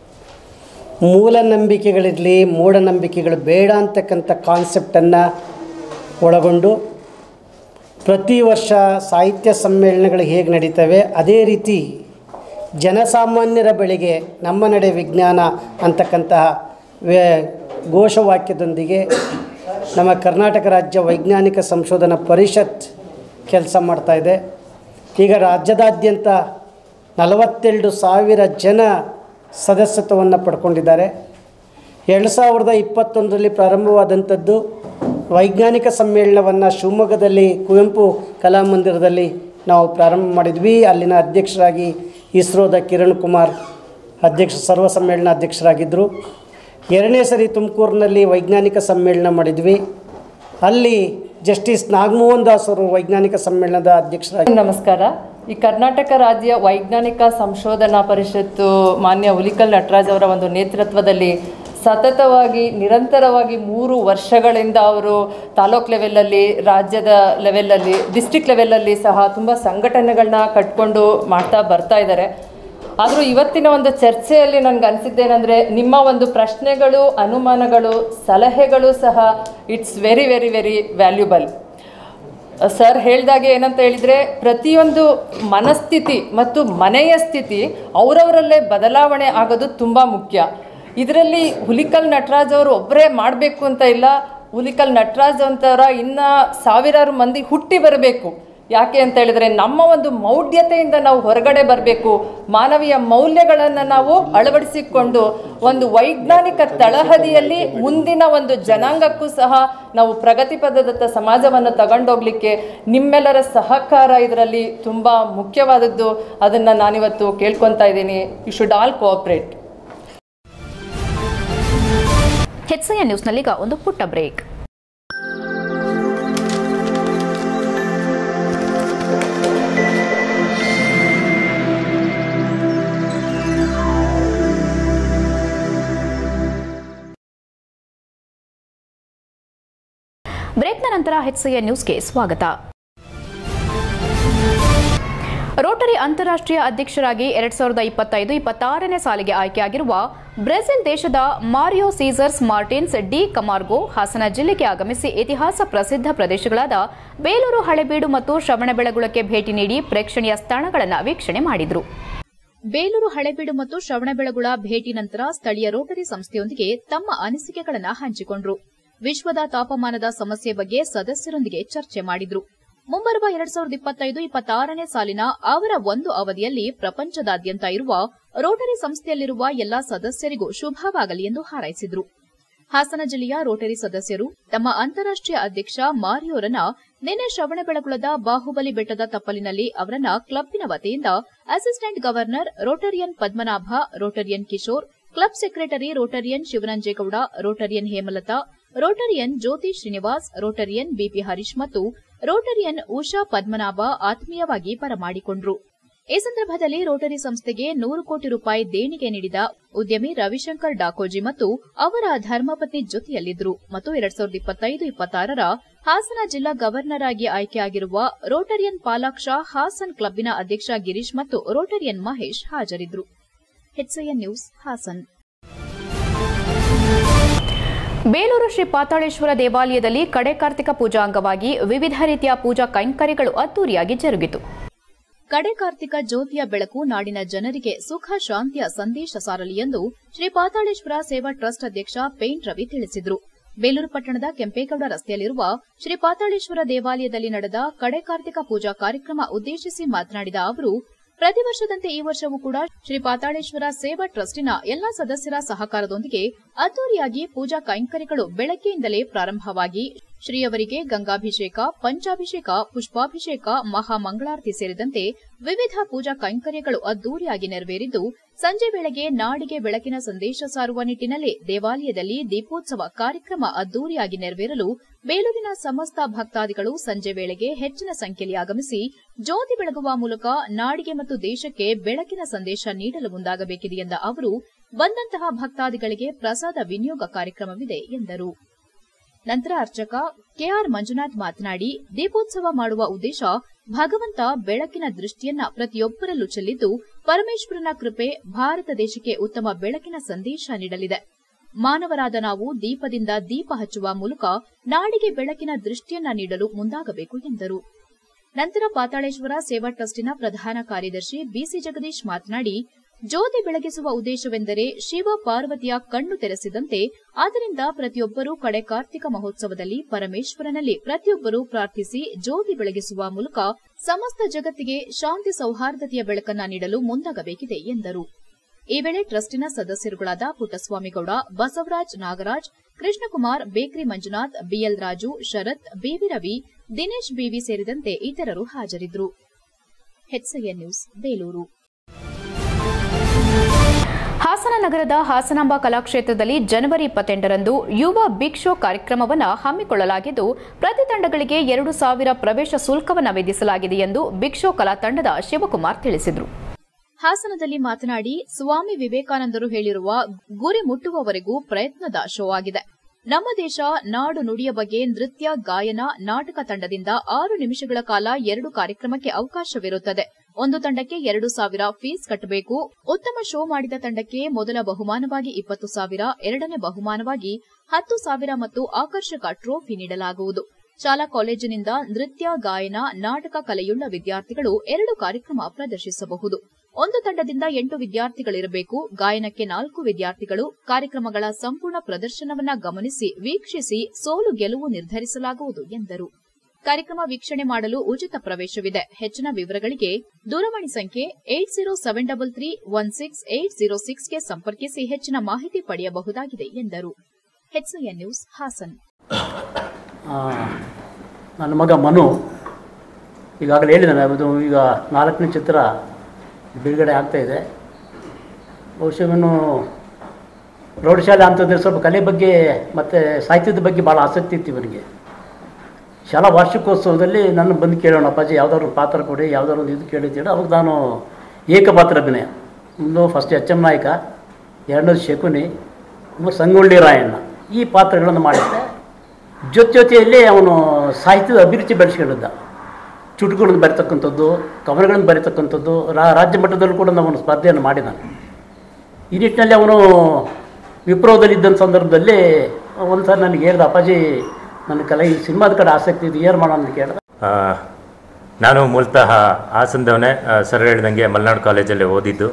Speaker 11: ಮೂಢನಂಬಿಕೆಗಳಿರಲಿ, ಮೂಢನಂಬಿಕೆಗಳು ಬೇಡ ಅಂತಕ್ಕಂಥ ಕಾನ್ಸೆಪ್ಟನ್ನು ಒಳಗೊಂಡು ಪ್ರತಿ ವರ್ಷ ಸಾಹಿತ್ಯ ಸಮ್ಮೇಳನಗಳು ಹೇಗೆ ನಡೀತವೆ ಅದೇ ರೀತಿ ಜನಸಾಮಾನ್ಯರ ಬಳಿಗೆ ನಮ್ಮ ನಡೆ ವಿಜ್ಞಾನ ಅಂತಕ್ಕಂತಹ ಘೋಷವಾಕ್ಯದೊಂದಿಗೆ ನಮ್ಮ ಕರ್ನಾಟಕ ರಾಜ್ಯ ವೈಜ್ಞಾನಿಕ ಸಂಶೋಧನಾ ಪರಿಷತ್ ಕೆಲಸ ಮಾಡ್ತಾಯಿದೆ. ಈಗ ರಾಜ್ಯದಾದ್ಯಂತ 42,000 ಜನ ಸದಸ್ಯತ್ವವನ್ನು ಪಡ್ಕೊಂಡಿದ್ದಾರೆ. 2021ರಲ್ಲಿ ಪ್ರಾರಂಭವಾದಂಥದ್ದು ವೈಜ್ಞಾನಿಕ ಸಮ್ಮೇಳನವನ್ನು ಶಿವಮೊಗ್ಗದಲ್ಲಿ ಕುವೆಂಪು ಕಲಾಮಂದಿರದಲ್ಲಿ ನಾವು ಪ್ರಾರಂಭ ಮಾಡಿದ್ವಿ. ಅಲ್ಲಿನ ಅಧ್ಯಕ್ಷರಾಗಿ ಇಸ್ರೋದ ಕಿರಣ್ ಕುಮಾರ್ ಸರ್ವ ಸಮ್ಮೇಳನ ಅಧ್ಯಕ್ಷರಾಗಿದ್ದರು. 2ನೇ ಸರಿ ತುಮಕೂರಿನಲ್ಲಿ ವೈಜ್ಞಾನಿಕ ಸಮ್ಮೇಳನ ಮಾಡಿದ್ವಿ. ಅಲ್ಲಿ ಜಸ್ಟಿಸ್ ನಾಗಮೋಹನ್ ದಾಸ್ ಅವರು ವೈಜ್ಞಾನಿಕ ಸಮ್ಮೇಳನದ ಅಧ್ಯಕ್ಷರಾಗಿ.
Speaker 12: ನಮಸ್ಕಾರ. ಈ ಕರ್ನಾಟಕ ರಾಜ್ಯ ವೈಜ್ಞಾನಿಕ ಸಂಶೋಧನಾ ಪರಿಷತ್ತು ಮಾನ್ಯ ಹುಲಿಕಲ್ ನಟರಾಜ್ ಅವರ ಒಂದು ನೇತೃತ್ವದಲ್ಲಿ ಸತತವಾಗಿ ನಿರಂತರವಾಗಿ 3 ವರ್ಷಗಳಿಂದ ಅವರು ತಾಲೂಕ್ ಲೆವೆಲಲ್ಲಿ, ರಾಜ್ಯದ ಲೆವೆಲಲ್ಲಿ, ಡಿಸ್ಟ್ರಿಕ್ಟ್ ಲೆವೆಲಲ್ಲಿ ಸಹ ತುಂಬ ಸಂಘಟನೆಗಳನ್ನ ಕಟ್ಕೊಂಡು ಮಾಡ್ತಾ ಬರ್ತಾ ಇದ್ದಾರೆ. ಆದರೂ ಇವತ್ತಿನ ಒಂದು ಚರ್ಚೆಯಲ್ಲಿ ನನಗೆ ಅನಿಸಿದ್ದೇನೆಂದರೆ, ನಿಮ್ಮ ಒಂದು ಪ್ರಶ್ನೆಗಳು, ಅನುಮಾನಗಳು, ಸಲಹೆಗಳು ಸಹ it's very very very valuable. Sir ಹೇಳಿದಾಗೆ ಏನಂತ ಹೇಳಿದರೆ, ಪ್ರತಿಯೊಂದು ಮನಸ್ಥಿತಿ ಮತ್ತು ಮನೆಯ ಸ್ಥಿತಿ ಅವರವರಲ್ಲೇ ಬದಲಾವಣೆ ಆಗೋದು ತುಂಬ ಮುಖ್ಯ. ಇದರಲ್ಲಿ ಹುಲಿಕಲ್ ನಟರಾಜ್ ಅವರು ಒಬ್ಬರೇ ಮಾಡಬೇಕು ಅಂತ ಇಲ್ಲ. ಹುಲಿಕಲ್ ನಟರಾಜ್ ಅಂತವರ ಇನ್ನು ಸಾವಿರಾರು ಮಂದಿ ಹುಟ್ಟಿ ಬರಬೇಕು. ಯಾಕೆ ಅಂತ ಹೇಳಿದರೆ, ನಮ್ಮ ಒಂದು ಮೌಢ್ಯತೆಯಿಂದ ನಾವು ಹೊರಗಡೆ ಬರಬೇಕು. ಮಾನವೀಯ ಮೌಲ್ಯಗಳನ್ನು ನಾವು ಅಳವಡಿಸಿಕೊಂಡು ಒಂದು ವೈಜ್ಞಾನಿಕ ತಳಹದಿಯಲ್ಲಿ ಮುಂದಿನ ಒಂದು ಜನಾಂಗಕ್ಕೂ ಸಹ ನಾವು ಪ್ರಗತಿ ಪದದತ್ತ ಸಮಾಜವನ್ನು ತಗೊಂಡೋಗ್ಲಿಕ್ಕೆ ನಿಮ್ಮೆಲ್ಲರ ಸಹಕಾರ ಇದರಲ್ಲಿ ತುಂಬ ಮುಖ್ಯವಾದದ್ದು. ಅದನ್ನು ನಾನಿವತ್ತು ಕೇಳ್ಕೊತಾ ಇದ್ದೀನಿ. You should all cooperate.
Speaker 1: HCN ನ್ಯೂಸ್ನಲ್ಲೀಗ ಒಂದು ಪುಟ್ಟ ಬ್ರೇಕ್. ಬ್ರೇಕ್ನ ನಂತರ HCN ನ್ಯೂಸ್ಗೆ ಸ್ವಾಗತ. ರೋಟರಿ ಅಂತಾರಾಷ್ಟ್ರೀಯ ಅಧ್ಯಕ್ಷರಾಗಿ 2025-26ನೇ ಸಾಲಿಗೆ ಆಯ್ಕೆಯಾಗಿರುವ ಬ್ರೆಜಿಲ್ ದೇಶದ Mario Cesars Martins de Camargo Hassan ಜಿಲ್ಲೆಗೆ ಆಗಮಿಸಿ ಇತಿಹಾಸ ಪ್ರಸಿದ್ಧ ಪ್ರದೇಶಗಳಾದ ಬೇಲೂರು, ಹಳೆಬೀಡು ಮತ್ತು ಶ್ರವಣಬೆಳಗೊಳಕ್ಕೆ ಭೇಟಿ ನೀಡಿ ಪ್ರೇಕ್ಷಣೀಯ ಸ್ಥಳಗಳನ್ನು ವೀಕ್ಷಣೆ ಮಾಡಿದರು. ಬೇಲೂರು, ಹಳೆಬೀಡು ಮತ್ತು ಶ್ರವಣಬೆಳಗೊಳ ಭೇಟಿ ನಂತರ ಸ್ಥಳೀಯ ರೋಟರಿ ಸಂಸ್ಥೆಯೊಂದಿಗೆ ತಮ್ಮ ಅನಿಸಿಕೆಗಳನ್ನು ಹಂಚಿಕೊಂಡರು. ವಿಶ್ವದ ತಾಪಮಾನದ ಸಮಸ್ಯೆ ಬಗ್ಗೆ ಸದಸ್ಯರೊಂದಿಗೆ ಚರ್ಚೆ ಮಾಡಿದರು. ಮುಂಬರುವ 2025-26ನೇ ಸಾಲಿನ ಅವರ ಒಂದು ಅವಧಿಯಲ್ಲಿ ಪ್ರಪಂಚದಾದ್ಯಂತ ಇರುವ ರೋಟರಿ ಸಂಸ್ಥೆಯಲ್ಲಿರುವ ಎಲ್ಲಾ ಸದಸ್ಯರಿಗೂ ಶುಭವಾಗಲಿ ಎಂದು ಹಾರೈಸಿದರು. ಹಾಸನ ಜಿಲ್ಲೆಯ ರೋಟರಿ ಸದಸ್ಯರು ತಮ್ಮ ಅಂತಾರಾಷ್ಟ್ರೀಯ ಅಧ್ಯಕ್ಷ ಮಾರಿಯೋರನ್ನ ನಿನ್ನೆ ಶ್ರವಣಬೆಳಗೊಳದ ಬಾಹುಬಲಿ ಬೆಟ್ಟದ ತಪ್ಪಲಿನಲ್ಲಿ ಅವರನ್ನ ಕ್ಲಬ್ಬಿನ ವತಿಯಿಂದ assistant governor Rotarian Padmanabha, Rotarian Kishore, club secretary Rotarian Shivaranjegowda, Rotarian Hemalatha, Rotarian Jyothi Srinivas, Rotarian BP Harish ಮತ್ತು ರೋಟರಿಯನ್ ಉಷಾ ಪದ್ಮನಾಭ ಆತ್ಮೀಯವಾಗಿ ಬರಮಾಡಿಕೊಂಡರು. ಈ ಸಂದರ್ಭದಲ್ಲಿ ರೋಟರಿ ಸಂಸ್ಥೆಗೆ 100 ಕೋಟಿ ರೂಪಾಯಿ ದೇಣಿಗೆ ನೀಡಿದ ಉದ್ಯಮಿ ರವಿಶಂಕರ್ ಡಾಕೋಜಿ ಮತ್ತು ಅವರ ಧರ್ಮಪತ್ನಿ ಜೊತೆಯಲ್ಲಿದ್ದರು ಮತ್ತು 2025-26ರ ಹಾಸನ ಜಿಲ್ಲಾ ಗವರ್ನರ್ ಆಗಿ ಆಯ್ಕೆಯಾಗಿರುವ ರೋಟರಿಯನ್ ಪಾಲಾಕ್ಷ ಹಾಸನ್ ಕ್ಲಬ್ಬಿನ ಅಧ್ಯಕ್ಷ ಗಿರೀಶ್ ಮತ್ತು ರೋಟರಿಯನ್ ಮಹೇಶ್ ಹಾಜರಿದ್ದರು. HCN news, Hassan. ಬೇಲೂರು ಶ್ರೀ ಪಾತಾಳೇಶ್ವರ ದೇವಾಲಯದಲ್ಲಿ ಕಡೆ ಕಾರ್ತಿಕ ಪೂಜಾ ಅಂಗವಾಗಿ ವಿವಿಧ ರೀತಿಯ ಪೂಜಾ ಕೈಂಕರ್ಯಗಳು ಅದ್ದೂರಿಯಾಗಿ ಜರುಗಿತು. ಕಡೆ ಕಾರ್ತಿಕ ಜ್ಯೋತಿಯ ಬೆಳಕು ನಾಡಿನ ಜನರಿಗೆ ಸುಖ ಶಾಂತಿಯ ಸಂದೇಶ ಸಾರಲಿ ಎಂದು ಶ್ರೀ ಪಾತಾಳೇಶ್ವರ ಸೇವಾ ಟ್ರಸ್ಟ್ ಅಧ್ಯಕ್ಷ ಪೇಂಟ್ ರವಿ ತಿಳಿಸಿದರು. ಬೇಲೂರು ಪಟ್ಟಣದ ಕೆಂಪೇಗೌಡ ರಸ್ತೆಯಲ್ಲಿರುವ ಶ್ರೀ ಪಾತಾಳೇಶ್ವರ ದೇವಾಲಯದಲ್ಲಿ ನಡೆದ ಕಡೆ ಕಾರ್ತಿಕ ಪೂಜಾ ಕಾರ್ಯಕ್ರಮ ಉದ್ದೇಶಿಸಿ ಮಾತನಾಡಿದ ಅವರು, ಪ್ರತಿ ವರ್ಷದಂತೆ ಈ ವರ್ಷವೂ ಕೂಡ ಶ್ರೀ ಪಾತಾಳೇಶ್ವರ ಸೇವಾ ಟ್ರಸ್ಟಿನ ಎಲ್ಲಾ ಸದಸ್ಯರ ಸಹಕಾರದೊಂದಿಗೆ ಅದ್ದೂರಿಯಾಗಿ ಪೂಜಾ ಕೈಂಕರ್ಯಗಳು ಬೆಳಗ್ಗೆಯಿಂದಲೇ ಪ್ರಾರಂಭವಾಗಿ ಶ್ರೀಯವರಿಗೆ ಗಂಗಾಭಿಷೇಕ, ಪಂಚಾಭಿಷೇಕ, ಪುಷ್ಪಾಭಿಷೇಕ, ಮಹಾಮಂಗಳಾರತಿ ಸೇರಿದಂತೆ ವಿವಿಧ ಪೂಜಾ ಕೈಂಕರ್ಯಗಳು ಅದ್ದೂರಿಯಾಗಿ ನೆರವೇರಿದ್ದು, ಸಂಜೆ ವೇಳೆಗೆ ನಾಡಿಗೆ ಬೆಳಕಿನ ಸಂದೇಶ ಸಾರುವ ನಿಟ್ಟಿನಲ್ಲಿ ದೇವಾಲಯದಲ್ಲಿ ದೀಪೋತ್ಸವ ಕಾರ್ಯಕ್ರಮ ಅದ್ದೂರಿಯಾಗಿ ನೆರವೇರಲು ಬೇಲೂರಿನ ಸಮಸ್ತ ಭಕ್ತಾದಿಗಳು ಸಂಜೆ ವೇಳೆಗೆ ಹೆಚ್ಚಿನ ಸಂಖ್ಯೆಯಲ್ಲಿ ಆಗಮಿಸಿ ಜ್ಯೋತಿ ಬೆಳಗುವ ಮೂಲಕ ನಾಡಿಗೆ ಮತ್ತು ದೇಶಕ್ಕೆ ಬೆಳಕಿನ ಸಂದೇಶ ನೀಡಲು ಮುಂದಾಗಬೇಕಿದೆ ಎಂದ ಅವರು, ಬಂದಂತಹ ಭಕ್ತಾದಿಗಳಿಗೆ ಪ್ರಸಾದ ವಿನಿಯೋಗ ಕಾರ್ಯಕ್ರಮವಿದೆ ಎಂದರು. ನಂತರ ಅರ್ಚಕ ಕೆಆರ್ ಮಂಜುನಾಥ್ ಮಾತನಾಡಿ, ದೀಪೋತ್ಸವ ಮಾಡುವ ಉದ್ದೇಶ ಭಗವಂತ ಬೆಳಕಿನ ದೃಷ್ಟಿಯನ್ನ ಪ್ರತಿಯೊಬ್ಬರಲ್ಲೂ ಚೆಲ್ಲಿದ್ದು, ಪರಮೇಶ್ವರನ ಕೃಪೆ ಭಾರತ ದೇಶಕ್ಕೆ ಉತ್ತಮ ಬೆಳಕಿನ ಸಂದೇಶ ನೀಡಲಿದೆ. ಮಾನವರಾದ ನಾವು ದೀಪದಿಂದ ದೀಪ ಹಚ್ಚುವ ಮೂಲಕ ನಾಡಿಗೆ ಬೆಳಕಿನ ದೃಷ್ಟಿಯನ್ನ ನೀಡಲು ಮುಂದಾಗಬೇಕು ಎಂದರು. ನಂತರ ಪಾತಾಳೇಶ್ವರ ಸೇವಾ ಟ್ರಸ್ಟಿನ ಪ್ರಧಾನ ಕಾರ್ಯದರ್ಶಿ ಬಿಸಿ ಜಗದೀಶ್ ಮಾತನಾಡಿ, ಜ್ಯೋತಿ ಬೆಳಗಿಸುವ ಉದ್ದೇಶವೆಂದರೆ ಶಿವ ಪಾರ್ವತಿಯ ಕಣ್ಣು ತೆರೆಸಿದಂತೆ, ಆದ್ದರಿಂದ ಪ್ರತಿಯೊಬ್ಬರೂ ಕಡೆ ಕಾರ್ತಿಕ ಮಹೋತ್ಸವದಲ್ಲಿ ಪರಮೇಶ್ವರನಲ್ಲಿ ಪ್ರತಿಯೊಬ್ಬರೂ ಪ್ರಾರ್ಥಿಸಿ ಜ್ಯೋತಿ ಬೆಳಗಿಸುವ ಮೂಲಕ ಸಮಸ್ತ ಜಗತ್ತಿಗೆ ಶಾಂತಿ ಸೌಹಾರ್ದತೆಯ ಬೆಳಕನ್ನ ನೀಡಲು ಮುಂದಾಗಬೇಕಿದೆ ಎಂದರು. ಈ ವೇಳೆ ಟ್ರಸ್ಟಿನ ಸದಸ್ಯರುಗಳಾದ Puttaswamygowda, Basavaraj, Nagaraj, Krishnakumar, bakery Manjunath, BL Raju, Sharath, BV Ravi, Dinesh BV ಸೇರಿದಂತೆ ಇತರರು ಹಾಜರಿದ್ದರು. HCN news Belur. ಹಾಸನ ನಗರದ ಹಾಸನಾಂಬ ಕಲಾಕ್ಷೇತ್ರದಲ್ಲಿ ಜನವರಿ 28ರಂದು ಯುವ ಬಿಗ್ ಶೋ ಕಾರ್ಯಕ್ರಮವನ್ನು ಹಮ್ಮಿಕೊಳ್ಳಲಾಗಿದ್ದು, ಪ್ರತಿ ತಂಡಗಳಿಗೆ 2,000 ಪ್ರವೇಶ ಶುಲ್ಕವನ್ನು ವಿಧಿಸಲಾಗಿದೆ ಎಂದು ಬಿಗ್ ಶೋ ಕಲಾ ತಂಡದ ಶಿವಕುಮಾರ್ ತಿಳಿಸಿದರು. ಹಾಸನದಲ್ಲಿ ಮಾತನಾಡಿ, ಸ್ವಾಮಿ ವಿವೇಕಾನಂದರು ಹೇಳಿರುವ ಗುರಿ ಮುಟ್ಟುವವರೆಗೂ ಪ್ರಯತ್ನದ ಶೋ ಆಗಿದೆ. ನಮ್ಮ ದೇಶ ನಾಡು ನುಡಿಯ ಬಗ್ಗೆ ನೃತ್ಯ, ಗಾಯನ, ನಾಟಕ ತಂಡದಿಂದ 6 ನಿಮಿಷಗಳ ಕಾಲ 2 ಕಾರ್ಯಕ್ರಮಕ್ಕೆ ಅವಕಾಶವಿರುತ್ತದೆ. ಒಂದು ತಂಡಕ್ಕೆ 2,000 ಫೀಸ್ ಕಟ್ಟಬೇಕು. ಉತ್ತಮ ಶೋ ಮಾಡಿದ ತಂಡಕ್ಕೆ ಮೊದಲ ಬಹುಮಾನವಾಗಿ 20,000, ಎರಡನೇ ಬಹುಮಾನವಾಗಿ 10,000 ಮತ್ತು ಆಕರ್ಷಕ ಟ್ರೋಫಿ ನೀಡಲಾಗುವುದು. ಶಾಲಾ ಕಾಲೇಜಿನಿಂದ ನೃತ್ಯ, ಗಾಯನ, ನಾಟಕ ಕಲೆಯುಳ್ಳ ವಿದ್ಯಾರ್ಥಿಗಳು 2 ಕಾರ್ಯಕ್ರಮ ಪ್ರದರ್ಶಿಸಬಹುದು. ಒಂದು ತಂಡದಿಂದ 8 ವಿದ್ಯಾರ್ಥಿಗಳಿರಬೇಕು. ಗಾಯನಕ್ಕೆ 4 ವಿದ್ಯಾರ್ಥಿಗಳು. ಕಾರ್ಯಕ್ರಮಗಳ ಸಂಪೂರ್ಣ ಪ್ರದರ್ಶನವನ್ನು ಗಮನಿಸಿ ವೀಕ್ಷಿಸಿ ಸೋಲು ಗೆಲುವು ನಿರ್ಧರಿಸಲಾಗುವುದು ಎಂದರು. ಕಾರ್ಯಕ್ರಮ ವೀಕ್ಷಣೆ ಮಾಡಲು ಉಚಿತ ಪ್ರವೇಶವಿದೆ. ಹೆಚ್ಚಿನ ವಿವರಗಳಿಗೆ ದೂರವಾಣಿ ಸಂಖ್ಯೆ 8073316806ಗೆ ಸಂಪರ್ಕಿಸಿ ಹೆಚ್ಚಿನ ಮಾಹಿತಿ ಪಡೆಯಬಹುದಾಗಿದೆ ಎಂದರು. HCN news Hassan.
Speaker 13: ನನ್ನ ಮಗ ಮನು ಈಗಾಗಲೇ ಹೇಳಿದ್ದಾನೆ, ಅದು ಈಗ 4ನೇ ಚಿತ್ರ ಬಿಡುಗಡೆ ಆಗ್ತಾಯಿದೆ. ಬಹುಶಃ ಇವನು ಪ್ರೌಢಶಾಲೆ ಅಂತಂದರೆ ಸ್ವಲ್ಪ ಕಲೆ ಬಗ್ಗೆ ಮತ್ತು ಸಾಹಿತ್ಯದ ಬಗ್ಗೆ ಭಾಳ ಆಸಕ್ತಿ ಇತ್ತು ಇವನಿಗೆ. ಶಾಲಾ ವಾರ್ಷಿಕೋತ್ಸವದಲ್ಲಿ ನನ್ನ ಬಂದು ಕೇಳೋಣ, ಅಪ್ಪಾಜಿ ಯಾವುದಾದ್ರು ಪಾತ್ರ ಕೊಡಿ, ಯಾವುದಾದ್ರು ಒಂದು ಇದು ಕೇಳಿದ್ದೇಳಿ. ಅವಾಗ ನಾನು ಏಕಪಾತ್ರ ಅಭಿನಯ, ಒಂದು ಫಸ್ಟ್ HM ನಾಯಕ, ಎರಡನೇದು ಶಕುನಿ, ಸಂಗೊಳ್ಳಿ ರಾಯಣ್ಣ, ಈ ಪಾತ್ರಗಳನ್ನು ಮಾಡಿದ್ದೆ. ಜೊತೆಯಲ್ಲಿ ಅವನು ಸಾಹಿತ್ಯದ ಅಭಿರುಚಿ ಬೆಳೆಸ್ಕೊಂಡಿದ್ದ. ಚುಟುಕುಗಳನ್ನು ಬರೀತಕ್ಕಂಥದ್ದು, ಕವನಗಳನ್ನು ಬರೀತಕ್ಕಂಥದ್ದು, ರಾಜ್ಯ ಮಟ್ಟದಲ್ಲೂ ಕೂಡ ಅವನು ಸ್ಪರ್ಧೆಯನ್ನು ಮಾಡಿದ್ದಾನೆ. ಈ ನಿಟ್ಟಿನಲ್ಲಿ ಅವನು ವಿಪ್ರೋದಲ್ಲಿದ್ದಂಥ ಸಂದರ್ಭದಲ್ಲಿ ಒಂದು ಸಾರಿ ನನಗೆ ಹೇಳ್ದ, ಅಪ್ಪಾಜಿ ನನ್ನ ಕಲೆ ಈ ಸಿನಿಮಾದ ಕಡೆ ಆಸಕ್ತಿ ಇದೆ, ಏನು ಮಾಡೋಣ ಅಂತ ಕೇಳಿದ.
Speaker 14: ನಾನು ಮೂಲತಃ ಹಾಸನದವನೇ, ಸರ್ ಹೇಳಿದಂಗೆ ಮಲೆನಾಡು ಕಾಲೇಜಲ್ಲಿ ಓದಿದ್ದು.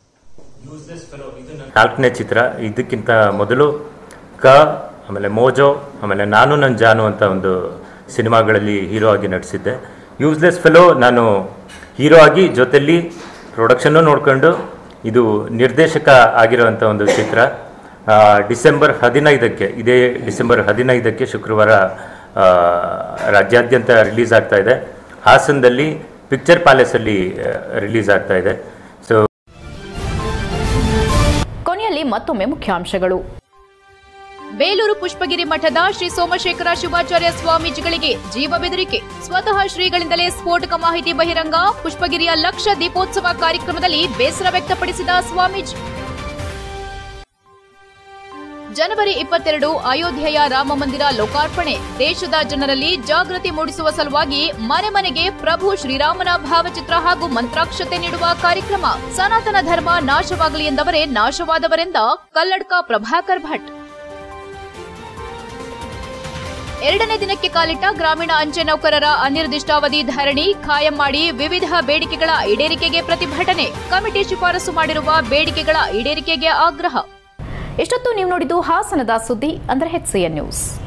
Speaker 14: 4ನೇ ಚಿತ್ರ. ಇದಕ್ಕಿಂತ ಮೊದಲು ಆಮೇಲೆ ಮೋಜೋ, ಆಮೇಲೆ ನಾನು ನನ್ನ ಜಾನು ಅಂತ ಒಂದು ಸಿನಿಮಾಗಳಲ್ಲಿ ಹೀರೋ ಆಗಿ ನಟಿಸಿದ್ದೆ. ಯೂಸ್ಲೆಸ್ ಫೆಲೋ ನಾನು ಹೀರೋ ಆಗಿ ಜೊತೆಯಲ್ಲಿ ಪ್ರೊಡಕ್ಷನ್ನು ನೋಡಿಕೊಂಡು ಇದು ನಿರ್ದೇಶಕ ಆಗಿರೋವಂಥ ಒಂದು ಚಿತ್ರ. ಡಿಸೆಂಬರ್ 15ಕ್ಕೆ, ಇದೇ ಡಿಸೆಂಬರ್ 15ಕ್ಕೆ ಶುಕ್ರವಾರ ರಾಜ್ಯಾದ್ಯಂತ ರಿಲೀಸ್ ಆಗ್ತಾ ಇದೆ. ಹಾಸನದಲ್ಲಿ ಪಿಕ್ಚರ್ ಪ್ಯಾಲೇಸಲ್ಲಿ ರಿಲೀಸ್ ಆಗ್ತಾ ಇದೆ. ಸೊ
Speaker 1: ಕೊನೆಯಲ್ಲಿ ಮತ್ತೊಮ್ಮೆ ಮುಖ್ಯಾಂಶಗಳು. ಬೇಲೂರು ಪುಷ್ಪಗಿರಿ ಮಠದ ಶ್ರೀ ಸೋಮಶೇಖರ ಶಿವಾಚಾರ್ಯ ಸ್ವಾಮೀಜಿಗಳಿಗೆ ಜೀವ ಬೆದರಿಕೆ. ಸ್ವತಃ ಶ್ರೀಗಳಿಂದಲೇ ಸ್ಫೋಟಕ ಮಾಹಿತಿ ಬಹಿರಂಗ. ಪುಷ್ಪಗಿರಿಯ ಲಕ್ಷ ದೀಪೋತ್ಸವ ಕಾರ್ಯಕ್ರಮದಲ್ಲಿ ಬೇಸರ ವ್ಯಕ್ತಪಡಿಸಿದ ಸ್ವಾಮೀಜಿ. ಜನವರಿ 22 ಅಯೋಧ್ಯೆಯ ರಾಮ ಮಂದಿರ ಲೋಕಾರ್ಪಣೆ. ದೇಶದ ಜನರಲ್ಲಿ ಜಾಗೃತಿ ಮೂಡಿಸುವ ಸಲುವಾಗಿ ಮನೆ ಮನೆಗೆ ಪ್ರಭು ಶ್ರೀರಾಮನ ಭಾವಚಿತ್ರ ಹಾಗೂ ಮಂತ್ರಾಕ್ಷತೆ ನೀಡುವ ಕಾರ್ಯಕ್ರಮ. ಸನಾತನ ಧರ್ಮ ನಾಶವಾಗಲಿ ಎಂದವರೇ ನಾಶವಾದವರೆಂದ ಕಲ್ಲಡ್ಕ ಪ್ರಭಾಕರ್ ಭಟ್. ಎರಡನೇ ದಿನಕ್ಕೆ ಕಾಲಿಟ್ಟ ಗ್ರಾಮೀಣ ಅಂಚೆ ನೌಕರರ ಅನಿರ್ದಿಷ್ಟಾವಧಿ ಧರಣಿ ಖಾಯಂ ಮಾಡಿ ವಿವಿಧ ಬೇಡಿಕೆಗಳ ಈಡೇರಿಕೆಗೆ ಪ್ರತಿಭಟನೆ. ಕಮಿಟಿ ಶಿಫಾರಸು ಮಾಡಿರುವ ಬೇಡಿಕೆಗಳ ಈಡೇರಿಕೆಗೆ ಆಗ್ರಹ. ಇಷ್ಟೊತ್ತು ನೀವು ನೋಡಿದ್ದು ಹಾಸನದ ಸುದ್ದಿ ಅಂದರೆ HCN ನ್ಯೂಸ್.